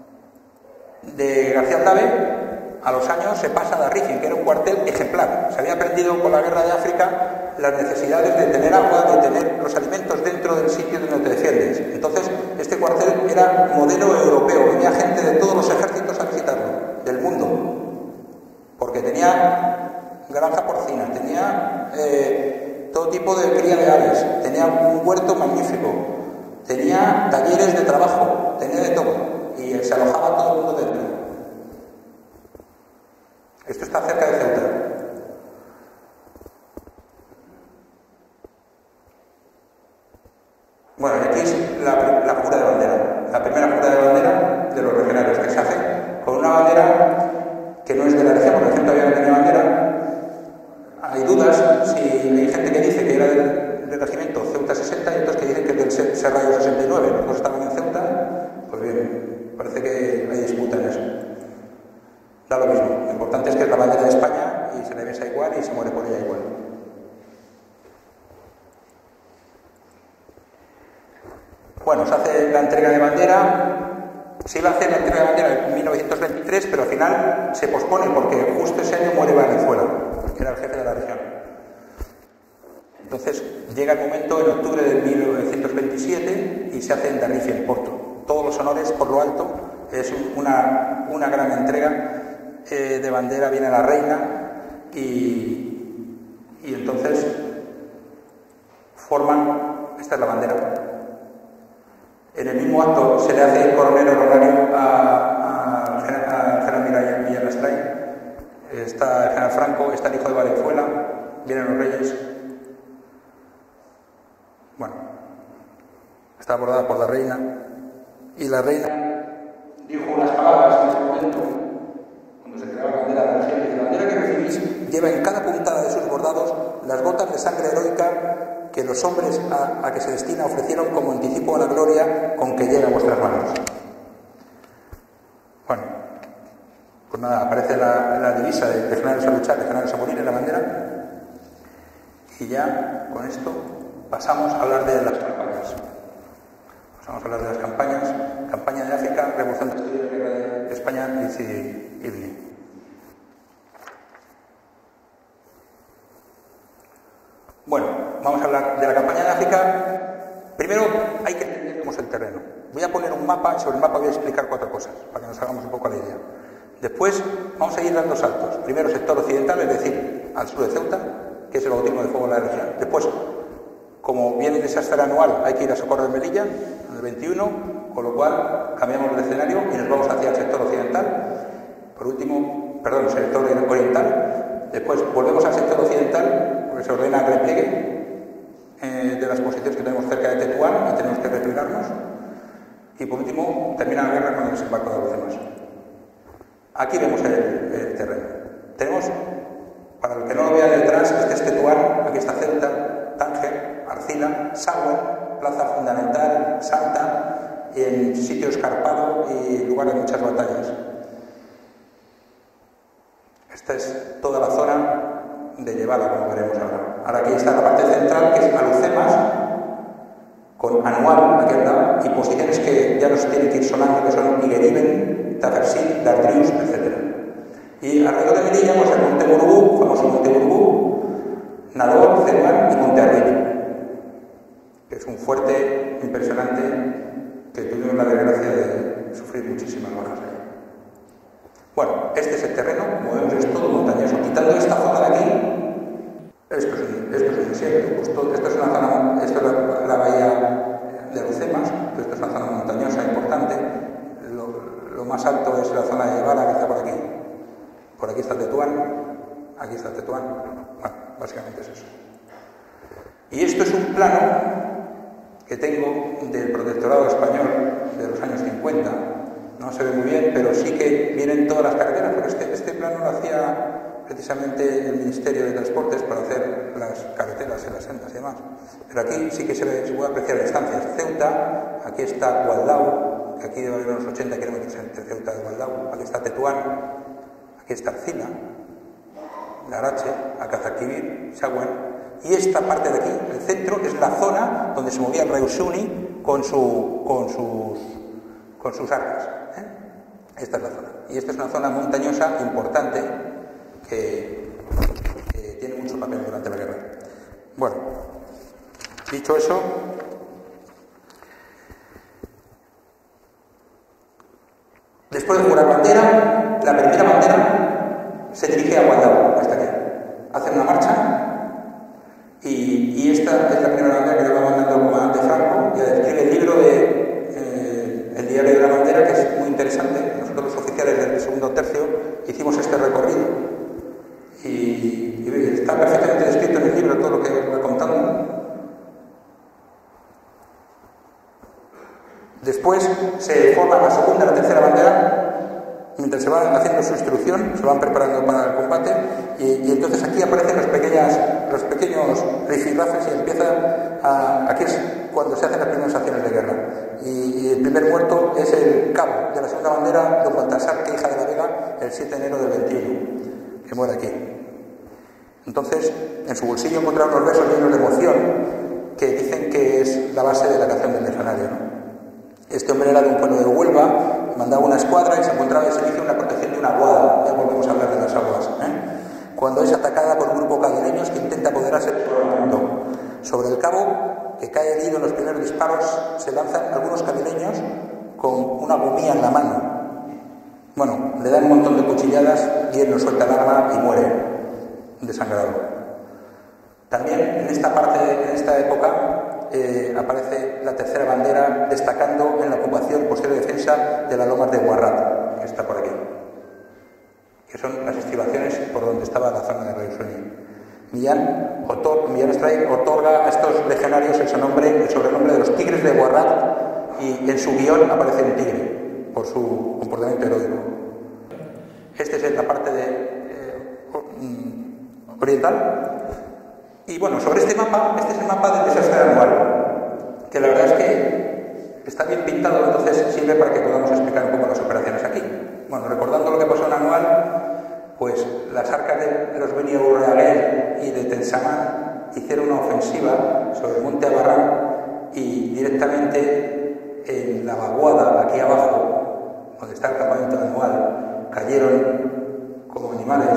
de García Aldave a los años se pasa a Darrifin, que era un cuartel ejemplar. Se había aprendido con la guerra de África las necesidades de tener agua, de tener los alimentos dentro del sitio donde te defiendes. Entonces, este cuartel era modelo europeo. Venía gente de todos los ejércitos a visitarlo, del mundo, porque tenía granja porcina, tenía eh, todo tipo de cría de aves, tenía un huerto magnífico, tenía talleres de trabajo, tenía de todo, y se alojaba todo el mundo dentro. Esto está cerca de Ceuta. Da lo mismo. Lo importante es que es la bandera de España y se le besa igual y se muere por ella igual. Bueno, se hace la entrega de bandera. Se iba a hacer la entrega de bandera en mil novecientos veintitrés, pero al final se pospone porque justo ese año muere Valenzuela, que era el jefe de la región. Entonces llega el momento en octubre de mil novecientos veintisiete y se hace en Darnicia, en Porto. Todos los honores por lo alto, es una, una gran entrega eh, de bandera, viene la reina y, y entonces forman, esta es la bandera. En el mismo acto se le hace coronel honorario al general Villalastray. Está el general Franco, está el hijo de Valenzuela, vienen los reyes. Bueno, está abordada por la reina. Y la reina dijo unas palabras en ese momento, cuando se creaba la bandera de la región. La bandera que recibís lleva en cada puntada de sus bordados las gotas de sangre heroica que los hombres a, a que se destina ofrecieron como anticipo a la gloria con que llega a vuestras manos. Bueno, pues nada, aparece la, la divisa de, de generales a luchar, de generales a morir en la bandera. Y ya con esto pasamos a hablar de las campañas. Pasamos a hablar de las campañas. Campaña de África, Revolución de Estudio de la Guerra de España y Idli. Bueno, vamos a hablar de la campaña de África. Primero hay que entender cómo es el terreno. Voy a poner un mapa y sobre el mapa voy a explicar cuatro cosas, para que nos hagamos un poco la idea. Después vamos a ir dando saltos. Primero sector occidental, es decir, al sur de Ceuta, que es el bautismo de fuego de la región. Después, como viene el desastre anual, hay que ir a Socorro de Melilla, en el veintiuno, con lo cual cambiamos de escenario y nos vamos hacia el sector occidental. Por último, perdón, el sector oriental. Después volvemos al sector occidental, porque se ordena el repliegue eh, de las posiciones que tenemos cerca de Tetuán y tenemos que replegarnos. Y por último, termina la guerra con el desembarco de los demás. Aquí vemos el, el terreno. Tenemos, para el que no lo vea detrás, este es Tetuán, aquí está Ceuta, Tánger, Arcila, Sagua, plaza fundamental, santa, y en sitio escarpado y lugar de muchas batallas. Esta es toda la zona de Yevala, como veremos ahora. Ahora aquí está la parte central, que es Alucemas, con Anual, aquí al lado, y posiciones que ya nos tienen que ir sonando, que son Igueriben, Tafersit, Dartrius, etcétera. Y alrededor de Melilla, pues el Monte Burubú, famoso Monte Burubú, Nador, Ceduán y Monte Arriba, que es un fuerte impresionante que tuvimos la desgracia de sufrir muchísimas bajas ahí. Bueno, este es el terreno, como vemos es todo montañoso. Quitando esta zona de aquí, esto es un, esto es un desierto, pues todo, esto es una zona, esto es la, la bahía de Alucemas, esto es una zona montañosa importante. Lo, lo más alto es la zona de Yevala, que está por aquí. Por aquí está Tetuán, aquí está Tetuán. Bueno, básicamente es eso. Y esto es un plano que tengo del protectorado español de los años cincuenta. No se ve muy bien, pero sí que vienen todas las carreteras, porque este, este plano lo hacía precisamente el Ministerio de Transportes para hacer las carreteras en las sendas y demás. Pero aquí sí que se, ve, se puede apreciar distancias. Ceuta, aquí está Gualdau, que aquí debe haber unos ochenta kilómetros entre Ceuta y Gualdau. Aquí está Tetuán, aquí está Arcila, Larache, Acazaquivir, Sagüen. Y esta parte de aquí, el centro, es la zona donde se movía el Reusuni con, su, con, sus, con sus armas. ¿eh? Esta es la zona. Y esta es una zona montañosa importante que, que tiene mucho papel durante la guerra. Bueno, dicho eso, después de jurar bandera, la primera bandera se dirige a Gualdau, hasta aquí. Hace una marcha. Y, y esta es la primera bandera que le va mandando el comandante Franco, y escribe el libro de eh, El diario de la bandera, que es muy interesante. Nosotros los oficiales del segundo tercio hicimos este recorrido y, y está perfectamente descrito en el libro todo lo que os voy contando. Después se forma la segunda y la tercera bandera. Mientras se va haciendo su instrucción, se van preparando para el combate, y, y entonces aquí aparecen los, pequeñas, los pequeños rifirrafes y empieza a... Aquí es cuando se hacen las primeras acciones de guerra. Y, y el primer muerto es el cabo de la segunda bandera, don Baltasar Queija de la Vega, el siete de enero del veintiuno, que muere aquí. Entonces, en su bolsillo encontraron unos versos llenos de emoción que dicen que es la base de la canción del Legionario, ¿no? Este hombre era de un pueblo de Huelva, mandaba una escuadra y se encontraba en servicio en la protección de una aguada. Ya volvemos a hablar de las aguas, ¿eh? Cuando es atacada por un grupo de cabileños que intenta apoderarse del mundo. Sobre el cabo, que cae herido en los primeros disparos, se lanzan algunos cabileños con una gomía en la mano. Bueno, le dan un montón de cuchilladas y él no suelta el arma y muere desangrado. También en esta parte, en esta época, eh, aparece la tercera bandera destacando en la ocupación posterior de defensa de las lomas de Guarrat, que está por aquí, que son las estribaciones por donde estaba la zona de Río Sueño. Millán, otor, Millán Stray otorga a estos legionarios el sobrenombre, el sobrenombre de los Tigres de Guarrat, y en su guión aparece un tigre por su comportamiento heroico. Este es la parte de, eh, oriental. Y bueno, sobre este mapa, este es el mapa del desastre anual, que la verdad es que está bien pintado, entonces sirve para que podamos explicar un poco las operaciones aquí. Bueno, recordando lo que pasó en anual, pues las arcas de los Beni Urreaguel y de Tensamán hicieron una ofensiva sobre el monte Abarrán y directamente en la vaguada, aquí abajo, donde está el campamento anual, cayeron como animales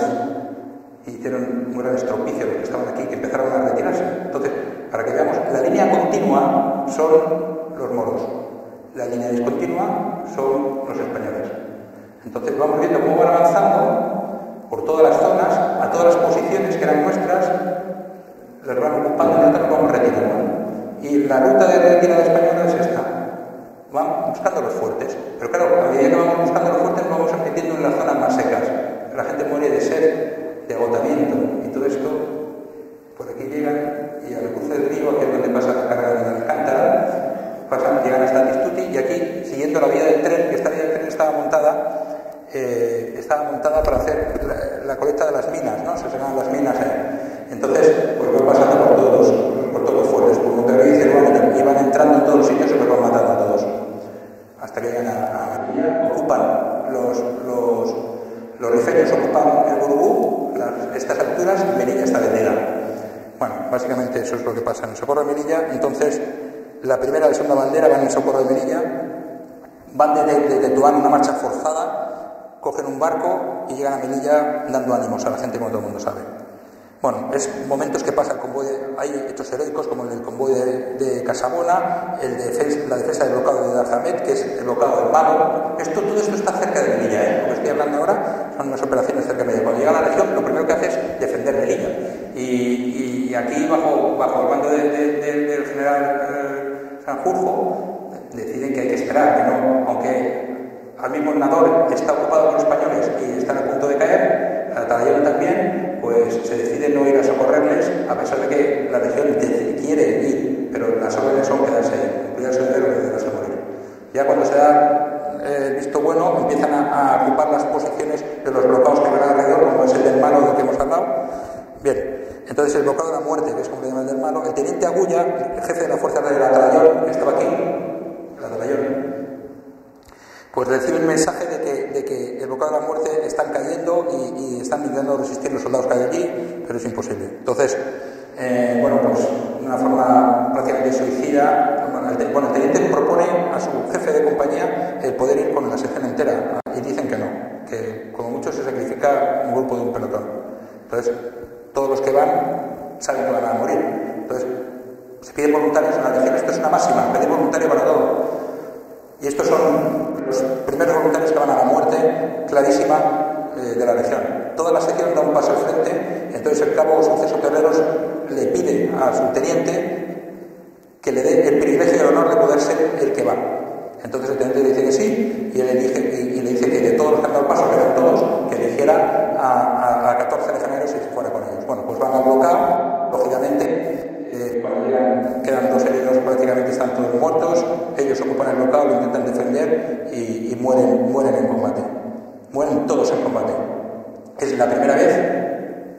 y hicieron un gran estropicio los que estaban aquí, que empezaron a retirarse. Entonces, para que veamos, la línea continua son los moros, la línea discontinua son los españoles. Entonces vamos viendo cómo van avanzando por todas las zonas, a todas las posiciones que eran nuestras, las van ocupando y nosotros vamos retirando. Y la ruta de retirada española es esta. Van buscando los fuertes, pero claro, a medida que vamos buscando los fuertes nos vamos metiendo en las zonas más secas. La gente muere de sed, de agotamiento, y todo esto por aquí llegan y al cruce del río, aquí es donde pasa la carga de la Alcántara, pasan, llegan hasta Tistuti, y aquí, siguiendo la vía del tren, que esta vía del tren estaba montada eh, estaba montada para hacer la, la colecta de las minas, ¿no? Se sacaban las minas ahí. Entonces, pues van pasando por todos, por todos los fuertes, por Monterrey y Cervantes, y van entrando en todos los sitios y los van matando a todos, hasta que llegan a, a ocupan los los los rifeños ocupan el Burubú, las, estas alturas, y Melilla está vendida. Bueno, básicamente eso es lo que pasa en el Socorro de Melilla. Entonces, la primera y la segunda bandera van en el Socorro de Melilla, van desde de, de, de Tetuán una marcha forzada, cogen un barco y llegan a Melilla dando ánimos a la gente, como todo el mundo sabe. Bueno, es momentos que pasa el convoy, de, hay hechos heroicos como el del convoy de, de Casabona, el de defensa, la defensa del bloqueo de Dazamet, que es el bloqueo del Malo. Esto, todo esto está cerca de Melilla, ¿eh? Lo que estoy hablando ahora son unas operaciones cerca de Melilla. Cuando llega la legión, lo primero que hace es defender Melilla. Y, y aquí, bajo, bajo el mando de, de, de, del general eh, Sanjurjo, deciden que hay que esperar, que no, aunque al mismo Nador está ocupado por los españoles y están a punto de caer, a Talayón también, pues se decide no ir a socorrerles, a pesar de que la legión quiere ir, pero las órdenes son quedarse ahí, cuidarse de lo que quedarse a morir. Ya cuando se da el eh, visto bueno, empiezan a, a ocupar las posiciones de los bloqueados que van alrededor, como es el del Malo del que hemos hablado. Bien, entonces el bloqueo de la muerte, que es como le llaman el del Malo, el teniente Agulla, el jefe de la fuerza de la Talayón, que estaba aquí, la Talayón, pues recibe el mensaje de que, de que el bloqueo de la muerte están cayendo y, y están intentando resistir los soldados que hay allí, pero es imposible. Entonces, eh, bueno, pues de una forma prácticamente suicida, bueno, el teniente propone a su jefe de compañía el poder ir con la sección entera, y dicen que no, que como mucho se sacrifica un grupo de un pelotón. Entonces, todos los que van saben que van a morir. Entonces, se piden voluntarios en la legión. Esto es una máxima, pedir voluntario para todo. Y estos son los primeros voluntarios que van a la muerte clarísima eh, de la legión. Toda la sección da un paso al frente, entonces el cabo Suceso Terreros le pide a su teniente que le dé el privilegio y el honor de poder ser el que va. Entonces el teniente le dice que sí, y, él le, dice, y, y le dice que de todos los que han dado paso, que eran todos, que eligiera a, a, a catorce legionarios y se fuera con ellos. Bueno, pues van al bloqueo, lógicamente. Eh, cuando llegan, quedan dos heridos, prácticamente están todos muertos, ellos ocupan el bloqueo, lo intentan defender y, y mueren, mueren en combate. Mueren todos en combate. Es la primera vez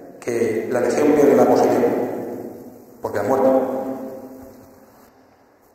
que la legión pierde una posición, porque han muerto.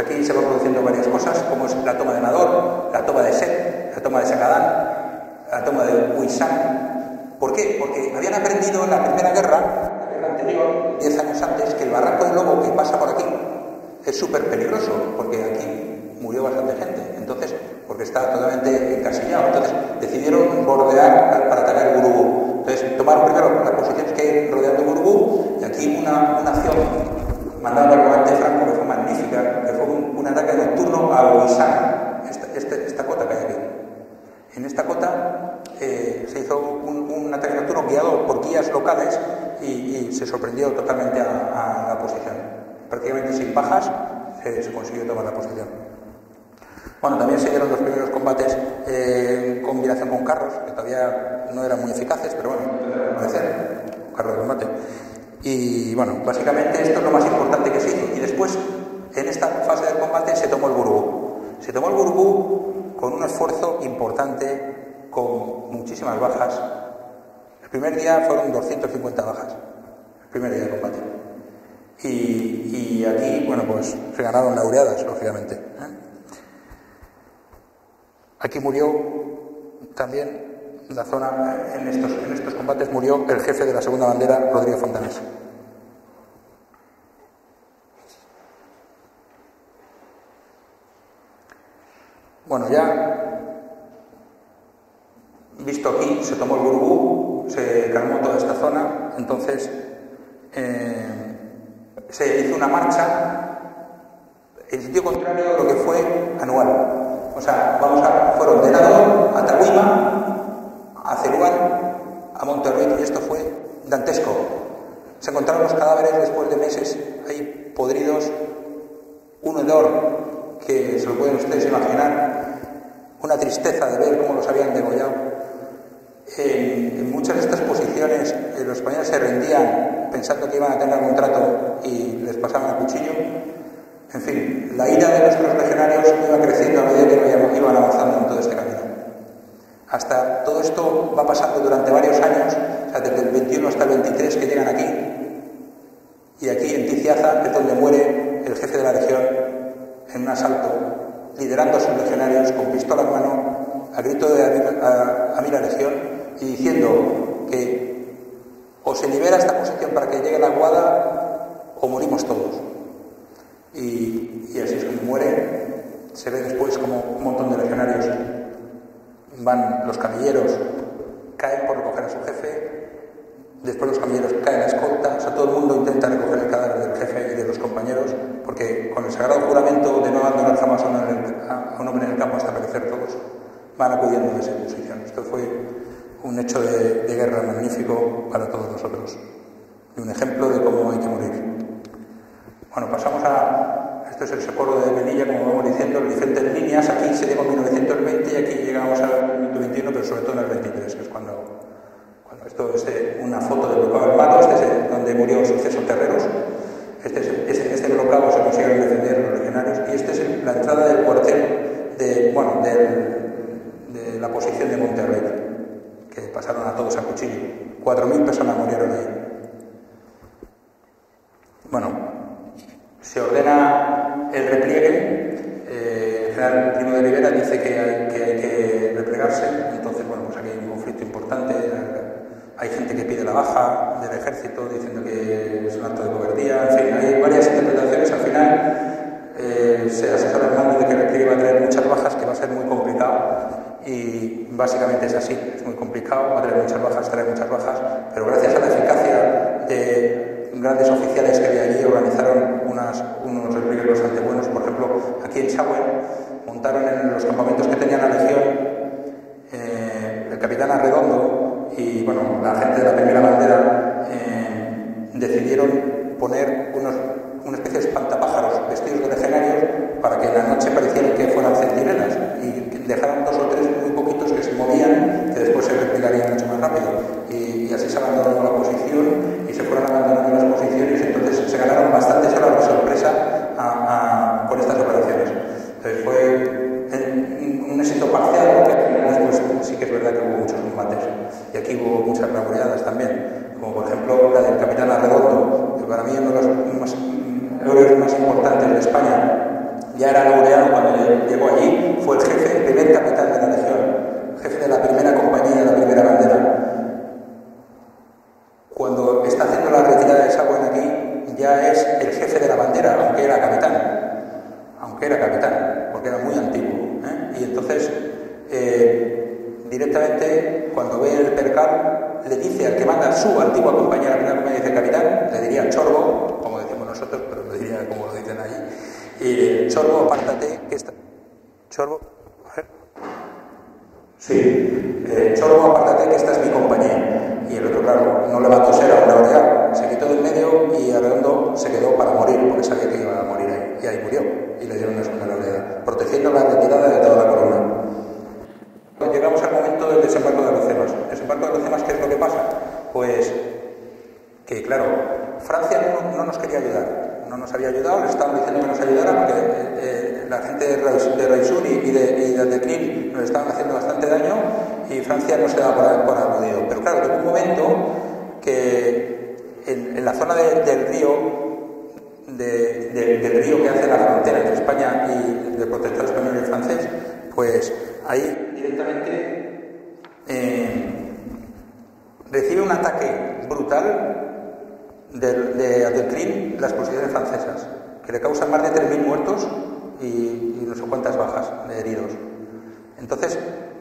aquí se van produciendo varias cosas, como es la toma de Nador, la toma de Set, la toma de Sagadán, la toma de Huizán. ¿Por qué? Porque habían aprendido en la Primera Guerra, la guerra anterior, diez años antes, que el Barranco del Lobo que pasa por aquí es súper peligroso, porque aquí murió bastante gente, entonces, porque está totalmente encasillado. Entonces decidieron bordear para atacar el Gurugú. Entonces tomaron primero las posiciones que hay rodeando Gurugú, y aquí una, una acción mandada por el comandante Franco, que fue magnífica, que fue un, un ataque nocturno a Huizán, esta, esta, esta cota que hay aquí. En esta cota eh, se hizo un, un ataque nocturno guiado por guías locales y, y se sorprendió totalmente a, a la posición. Prácticamente sin bajas se, se consiguió tomar la posición. Bueno, también se dieron los primeros combates eh, en combinación con carros, que todavía no eran muy eficaces, pero bueno, parecer, carros de combate. Y bueno, básicamente esto es lo más importante que se hizo. Y después, en esta fase del combate, se tomó el Gurugú. Se tomó el Gurugú con un esfuerzo importante, con muchísimas bajas. El primer día fueron doscientas cincuenta bajas, el primer día de combate. Y, y aquí, bueno, pues se ganaron laureadas, lógicamente, ¿eh? Aquí murió también, en la zona, en estos, en estos combates murió el jefe de la segunda bandera, Rodrigo Fontanés. Bueno, ya visto aquí, se tomó el Gurugú, se calmó toda esta zona, entonces eh, se hizo una marcha en sentido contrario a lo que fue anual. O sea, vamos a, fueron de Nador a Tahuima, a Ceruán, a Monterrey, y esto fue dantesco. Se encontraron los cadáveres después de meses ahí podridos, un hedor que se lo pueden ustedes imaginar, una tristeza de ver cómo los habían degollado. En, en muchas de estas posiciones eh, los españoles se rendían pensando que iban a tener algún trato y les pasaban a cuchillo. En fin, la ira de nuestros legionarios iba creciendo a medida que iban avanzando en todo este camino. Hasta todo esto va pasando durante varios años, o sea, desde el veintiuno hasta el veintitrés que llegan aquí, y aquí en Ticiaza es donde muere el jefe de la legión en un asalto, liderando a sus legionarios con pistola en mano, a grito de a, a, a mí la legión, y diciendo que o se libera esta posición para que llegue la Guada o morimos todos. Y, y así es como muere. Se ve después como un montón de legionarios van, los camilleros caen por recoger a su jefe, después los camilleros caen a la escolta, o sea, todo el mundo intenta recoger el cadáver del jefe y de los compañeros, porque con el sagrado juramento de no abandonar jamás a un hombre en el campo hasta perecer todos, van acudiendo a esa posición. Esto fue un hecho de, de guerra magnífico para todos nosotros y un ejemplo de cómo hay que morir. Bueno, pasamos a... Esto es el socorro de Melilla, como vamos diciendo, el Vicente en líneas. Aquí se llegó en mil novecientos veinte y aquí llegamos al veintiuno, pero sobre todo en el veintitrés, que es cuando... cuando esto es una foto del bloqueo armado, este es donde murió Suceso Terreros. Este, es, este, este bloqueo se consiguieron defender los legionarios. Y esta es la entrada del cuartel de, bueno, del, de la posición de Monterrey, que pasaron a todos a cuchillo. cuatro mil personas murieron ahí. Bueno, se ordena el repliegue. Eh, el general Primo de Rivera dice que hay, que hay que replegarse. Entonces, bueno, pues aquí hay un conflicto importante. Hay gente que pide la baja del ejército diciendo que es un acto de cobardía. En fin, hay varias interpretaciones. Al final eh, se asesora el mando de que el repliegue va a traer muchas bajas, que va a ser muy complicado. Y básicamente es así, es muy complicado, va a traer muchas bajas, trae muchas bajas, pero gracias a la eficacia de grandes oficiales que de allí organizaron unas, unos repliegues bastante buenos. Por ejemplo, aquí en Chagüen montaron en los campamentos que tenía la legión eh, el capitán Arredondo y bueno, la gente de la primera bandera eh, decidieron poner unos, una especie de espantapájaros vestidos de legionarios para que en la noche parecieran que fueran centinelas y dejaron dos o tres muy poquitos que se movían, que después se replegarían mucho más rápido. Y, y así se abandonó la posición y se fueron abandonando las posiciones, entonces se ganaron bastantes horas de sorpresa a, a, por estas operaciones. Entonces fue un, un éxito parcial, porque al final después sí que es verdad que hubo muchos combates. Y aquí hubo muchas laureadas también, como por ejemplo la del capitán Arredondo, que para mí es uno de los más, héroes más importantes de España. Ya ya era laureado cuando llegó allí, fue el jefe, el primer capitán de la legión, jefe de la primera compañía de la primera bandera. Cuando está haciendo la retirada de Saguan aquí, ya es el jefe de la bandera, aunque era capitán, aunque era capitán, porque era muy antiguo, ¿eh? Y entonces, eh, directamente, cuando ve el percal, le dice al que manda su antigua compañía, la primera compañía, dice capitán, le diría chorbo, como decimos nosotros, pero lo diría como lo dicen allí, y chorbo, apártate, que está... Chorbo, a ver... Sí, eh, chorbo, apártate, que esta es mi compañía. Y el otro, claro, no levantó ser a un laureado, se quitó del medio y Arredondo se quedó para morir, porque sabía que iba a morir ahí, y ahí murió, y le dieron una segunda laureada, protegiendo la retirada de toda la corona. Llegamos al momento del desembarco de Alhucemas. El desembarco de Alhucemas, ¿qué es lo que pasa? Pues que, claro, Francia no, no nos quería ayudar, no nos había ayudado, le estaban diciendo que nos ayudara porque eh, la gente de Raisur y de, y de Aldecril nos estaban haciendo bastante daño y Francia no se daba por, por aludido. Pero claro, llegó un momento que en, en la zona de, del río, de, de, del río que hace la frontera entre España y el protectorado español y el francés, pues ahí directamente eh, recibe un ataque brutal de, de Aldecril las posiciones francesas, que le causan más de tres mil muertos y, y no sé cuántas bajas de heridos. Entonces,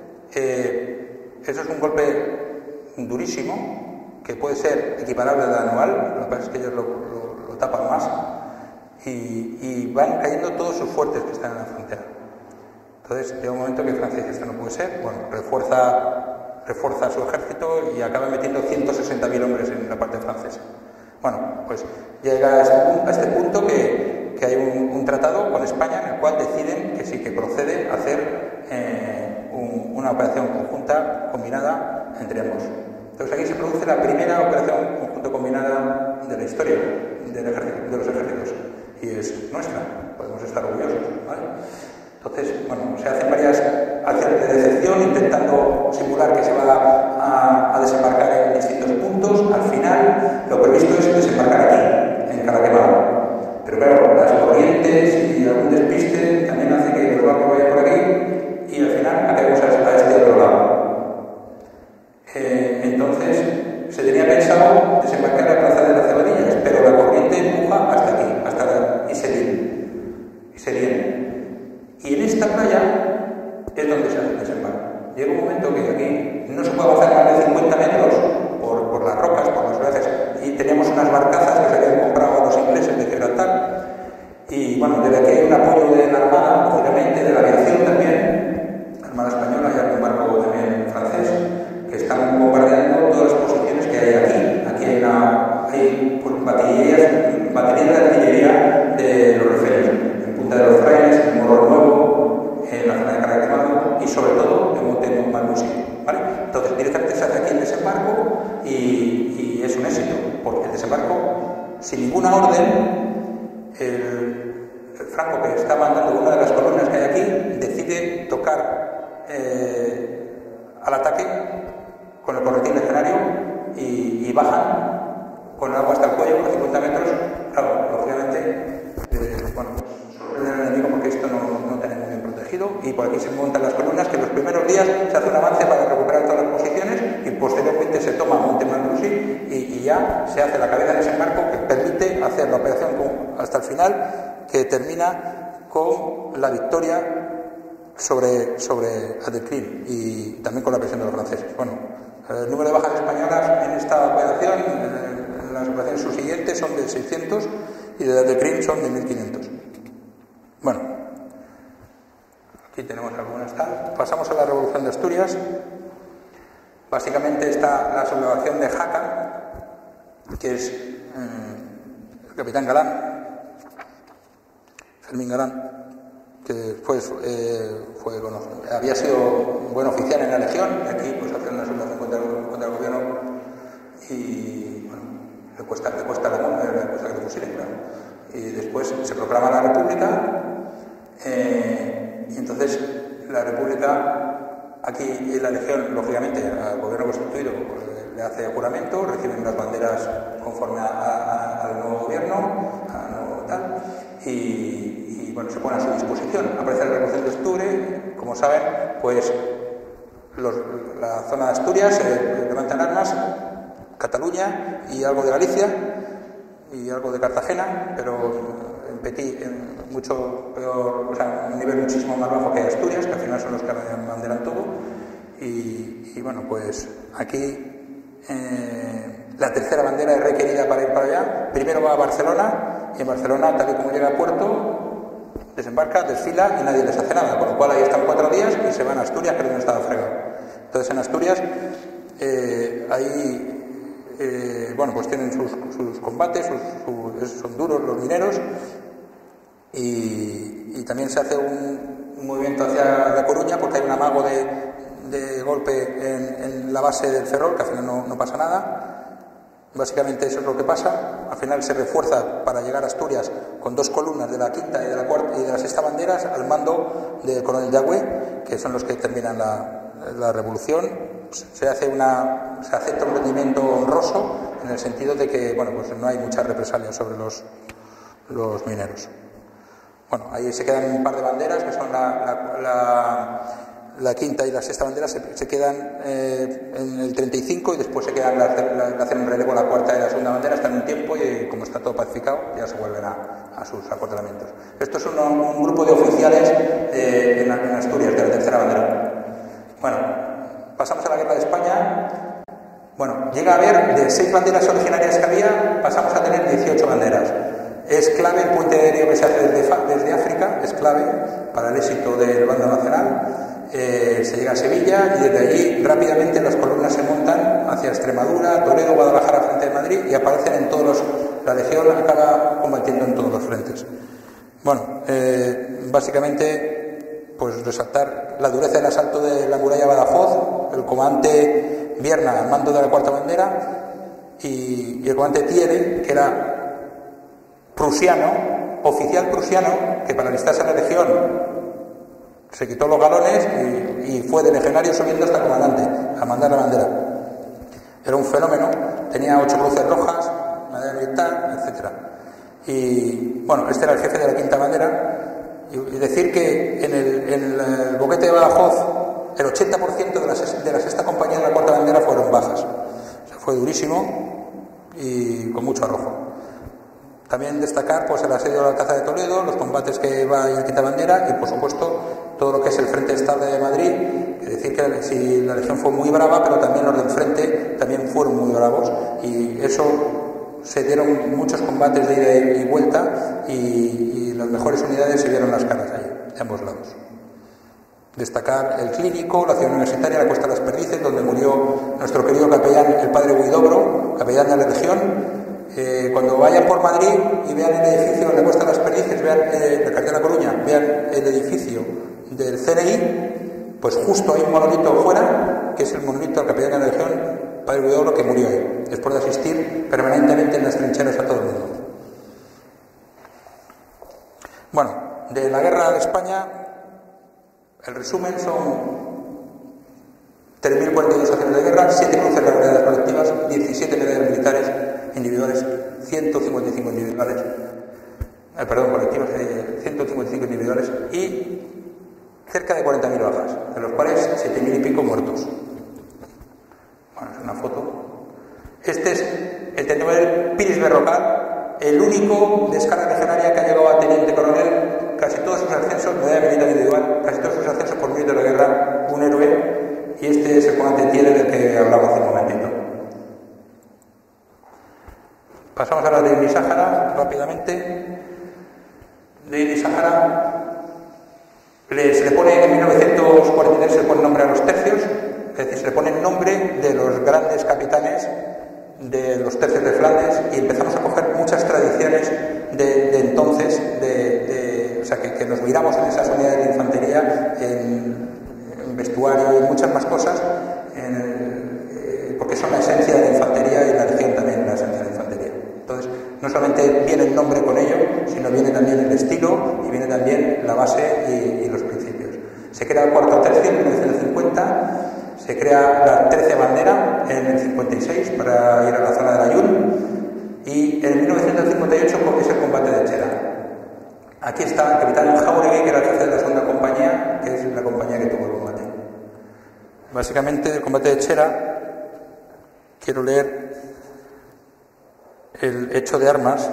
eh, eso es un golpe durísimo, que puede ser equiparable al anual, lo que pasa es que ellos lo, lo, lo tapan más, y, y van cayendo todos sus fuertes que están en la frontera. Entonces, llega un momento que Francia dice, esto no puede ser, bueno, refuerza, refuerza su ejército y acaba metiendo ciento sesenta mil hombres en la parte francesa. Bueno, pues llega a este punto, a este punto que, que hay un, un tratado con España en el cual deciden que sí que procede a hacer eh, un, una operación conjunta combinada entre ambos. Entonces aquí se produce la primera operación conjunta combinada de la historia del ejército, de los ejércitos, y es nuestra, podemos estar orgullosos, ¿vale? Entonces, bueno, se hacen varias acciones de decepción intentando simular que se va a, a desembarcar en distintos puntos. Al final, lo previsto es desembarcar aquí, en Calaquemado. Pero claro, las corrientes y algún despiste también hace que los barcos vayan por aquí y al final acabemos a, a este otro lado. Eh, entonces, se tenía pensado desembarcar en la Plaza de las Cebadillas, pero la corriente empuja hasta aquí, hasta Iserien. Iserien. Y en esta playa es donde se hace el desembarco. Llega un momento que aquí no se puede avanzar más de cincuenta metros por, por las rocas, por las veces, y teníamos unas barcazas que se habían comprado a los ingleses de Gibraltar. Y bueno, desde aquí hay un apoyo de la Armada, posiblemente, de la aviación también, la Armada Española y algún barco también francés, que están bombardeando todas las posiciones que hay aquí. Aquí hay, una, hay pues, baterías, baterías de artillería de los referios, en Punta de los Frailes, en Morro Nuevo, en la zona de Calaquemado y sobre todo en Monte Malmusí, ¿vale? Entonces directamente se hace aquí el desembarco y, y es un éxito, porque el desembarco, sin ninguna orden, el, el Franco, que está mandando una de las columnas que hay aquí, decide tocar eh, al ataque con el corretín legionario y, y bajan con el agua hasta el cuello, por cincuenta metros. Claro, lógicamente, eh, bueno, sorprende al enemigo porque esto no, no tenemos bien protegido y por aquí se montan las columnas, que en los primeros días se hace un avance para recuperar todas las posiciones y posteriormente se toma Monte Malmusí y, y ya se hace la cabeza de desembarco que permite hacer la operación con, hasta el final, que termina con la victoria sobre, sobre Aldecril y también con la presión de los franceses. Bueno, el número de bajas españolas en esta operación, en las operaciones subsiguientes, son de seiscientos y de Aldecril son de mil quinientos. Bueno, aquí tenemos algunas tal. Pasamos a la Revolución de Asturias. Básicamente está la sublevación de Jaca, que es eh, el capitán Galán, Fermín Galán, que pues, eh, fue, bueno, había sido un buen oficial en la Legión, y aquí pues hace una sublevación contra, contra el gobierno y bueno, le cuesta, le cuesta la mano, le cuesta que lo fusilen, claro. Y después se proclama la República, eh, y entonces la República, aquí en la Legión, lógicamente, al gobierno constituido pues, le hace juramento, reciben las banderas conforme a, a, al nuevo gobierno, a nuevo tal, y, y bueno, se pone a su disposición. Aparece la Revolución de Octubre, como saben, pues los, la zona de Asturias se levantan armas, Cataluña y algo de Galicia y algo de Cartagena, pero en petit, en mucho peor, o sea, un nivel muchísimo más bajo que Asturias, que al final son los que abanderan todo. Y, y bueno, pues aquí eh, la tercera bandera es requerida para ir para allá. Primero va a Barcelona, y en Barcelona, tal y como llega a puerto, desembarca, desfila y nadie les hace nada, con lo cual ahí están cuatro días y se van a Asturias, que es donde estaba fregado. Entonces en Asturias eh, ahí eh, bueno, pues tienen sus, sus combates, sus, sus, son duros los mineros, y, y también se hace un, un movimiento hacia La Coruña porque hay un amago de, de golpe en, en la base del Ferrol, que al final no, no pasa nada. Básicamente eso es lo que pasa. Al final se refuerza para llegar a Asturias con dos columnas de la quinta y de la cuarta y de la sexta banderas al mando del coronel Yagüe, que son los que terminan la, la revolución. Se hace una, se acepta un rendimiento honroso en el sentido de que, bueno, pues no hay muchas represalias sobre los, los mineros. Bueno, ahí se quedan un par de banderas que son la, la, la, la quinta y la sexta bandera, se, se quedan eh, en el treinta y cinco y después se quedan, la, la, la hacen un relevo la cuarta y la segunda bandera, están un tiempo y como está todo pacificado ya se vuelven a, a sus acuartelamientos. Esto es un, un grupo de oficiales eh, en, en Asturias, de la tercera bandera. Bueno, pasamos a la Guerra de España. Bueno, llega a haber de seis banderas originarias que había, pasamos a tener dieciocho banderas. Es clave el puente aéreo que se hace desde, desde África, es clave para el éxito del bando nacional. Eh, se llega a Sevilla y desde allí rápidamente las columnas se montan hacia Extremadura, Toledo, Guadalajara, frente de Madrid, y aparecen en todos los... La legión acaba combatiendo en todos los frentes. Bueno, eh, básicamente, pues resaltar la dureza del asalto de la muralla Badajoz, el comandante Vierna al mando de la cuarta bandera y, y el comandante Thiele, que era prusiano, oficial prusiano, que para alistarse a la legión se quitó los galones y, y fue de legionario subiendo hasta comandante a mandar la bandera. Era un fenómeno, tenía ocho cruces rojas, medalla militar, etcétera. Y bueno, este era el jefe de la quinta bandera. Y, y decir que en el, en el boquete de Badajoz el ochenta por ciento de la, de la sexta compañía de la cuarta bandera fueron bajas. O sea, fue durísimo y con mucho arrojo. También destacar pues el asedio de la Alcázar de Toledo, los combates que va en la quinta bandera y por supuesto todo lo que es el Frente Estable de Madrid. Es decir, que si la legión fue muy brava, pero también los del frente también fueron muy bravos, y eso se dieron muchos combates de ida y vuelta y, y las mejores unidades se dieron las caras ahí, de ambos lados. Destacar el Clínico, la ciudad universitaria, la Cuesta de las Perdices, donde murió nuestro querido capellán, el padre Huidobro, capellán de la legión. Eh, cuando vayan por Madrid y vean el edificio de la Cuesta de las Perdices, vean eh, la carretera de La Coruña, vean el edificio del C N I, pues justo hay un monolito fuera, que es el monolito del capellán de la legión, padre Huidobro, que murió ahí, después de asistir permanentemente en las trincheras a todo el mundo. Bueno, de la guerra de España, el resumen son tres mil cuarenta y dos acciones de guerra, siete cruces de unidades colectivas, diecisiete medallas militares individuales, ciento cincuenta y cinco individuales, eh, perdón, colectivas, eh, ciento cincuenta y cinco individuales y cerca de cuarenta mil bajas, de los cuales siete mil y pico muertos. Bueno, es una foto. Este es el teniente Piris Berrocal, el único descarga legionaria que ha llegado a teniente coronel. Casi todos sus ascensos, medalla militar individual, casi todos sus ascensos por mérito de la guerra, un héroe, y este es el comandante Thiele del que hablaba hace un momentito. Pasamos ahora de Ibn Sáhara, rápidamente. De Ibn Sáhara le, se le pone, en mil novecientos cuarenta y tres se le pone nombre a los tercios, es decir, se le pone el nombre de los grandes capitanes de los tercios de Flandes, y empezamos a coger muchas tradiciones de, de entonces, de, de, o sea, que, que nos miramos en esas unidades de infantería, en, en vestuario y muchas más cosas, en, eh, porque son la esencia de la infantería y la legión también la esencia de la infantería. Entonces, no solamente viene el nombre con ello, sino viene también el estilo y viene también la base y, y los principios. Se crea el cuarto tercio en mil novecientos cincuenta, se crea la trece bandera en el cincuenta y seis para ir a la zona de Ayun, y en mil novecientos cincuenta y ocho es el combate de Chera. Aquí está el capitán Jauregui, que era el jefe de la segunda compañía, que es la compañía que tuvo el combate. Básicamente, del combate de Chera, quiero leer el hecho de armas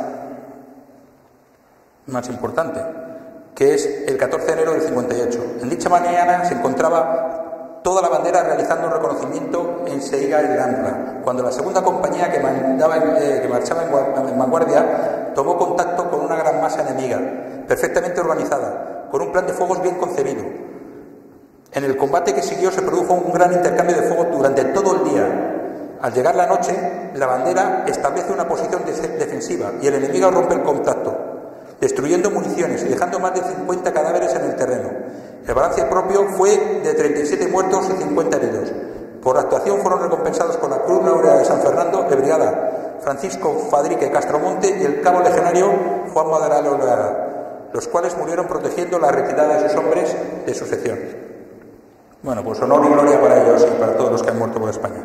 más importante, que es el catorce de enero del cincuenta y ocho. En dicha mañana se encontraba toda la bandera realizando un reconocimiento en Seiga y Granra, cuando la segunda compañía que, mandaba, eh, que marchaba en, en vanguardia tomó contacto con una gran masa enemiga, perfectamente organizada, con un plan de fuegos bien concebido. En el combate que siguió se produjo un gran intercambio de fuego durante todo el día. Al llegar la noche, la bandera establece una posición defensiva y el enemigo rompe el contacto, destruyendo municiones y dejando más de cincuenta cadáveres en el terreno. El balance propio fue de treinta y siete muertos y cincuenta heridos. Por la actuación fueron recompensados con la Cruz Laurea de San Fernando el brigada Francisco Fadrique Castromonte y el cabo legionario Juan Maderal Oleaga, los cuales murieron protegiendo la retirada de sus hombres de su sección. Bueno, pues honor y gloria para ellos y para todos los que han muerto por España.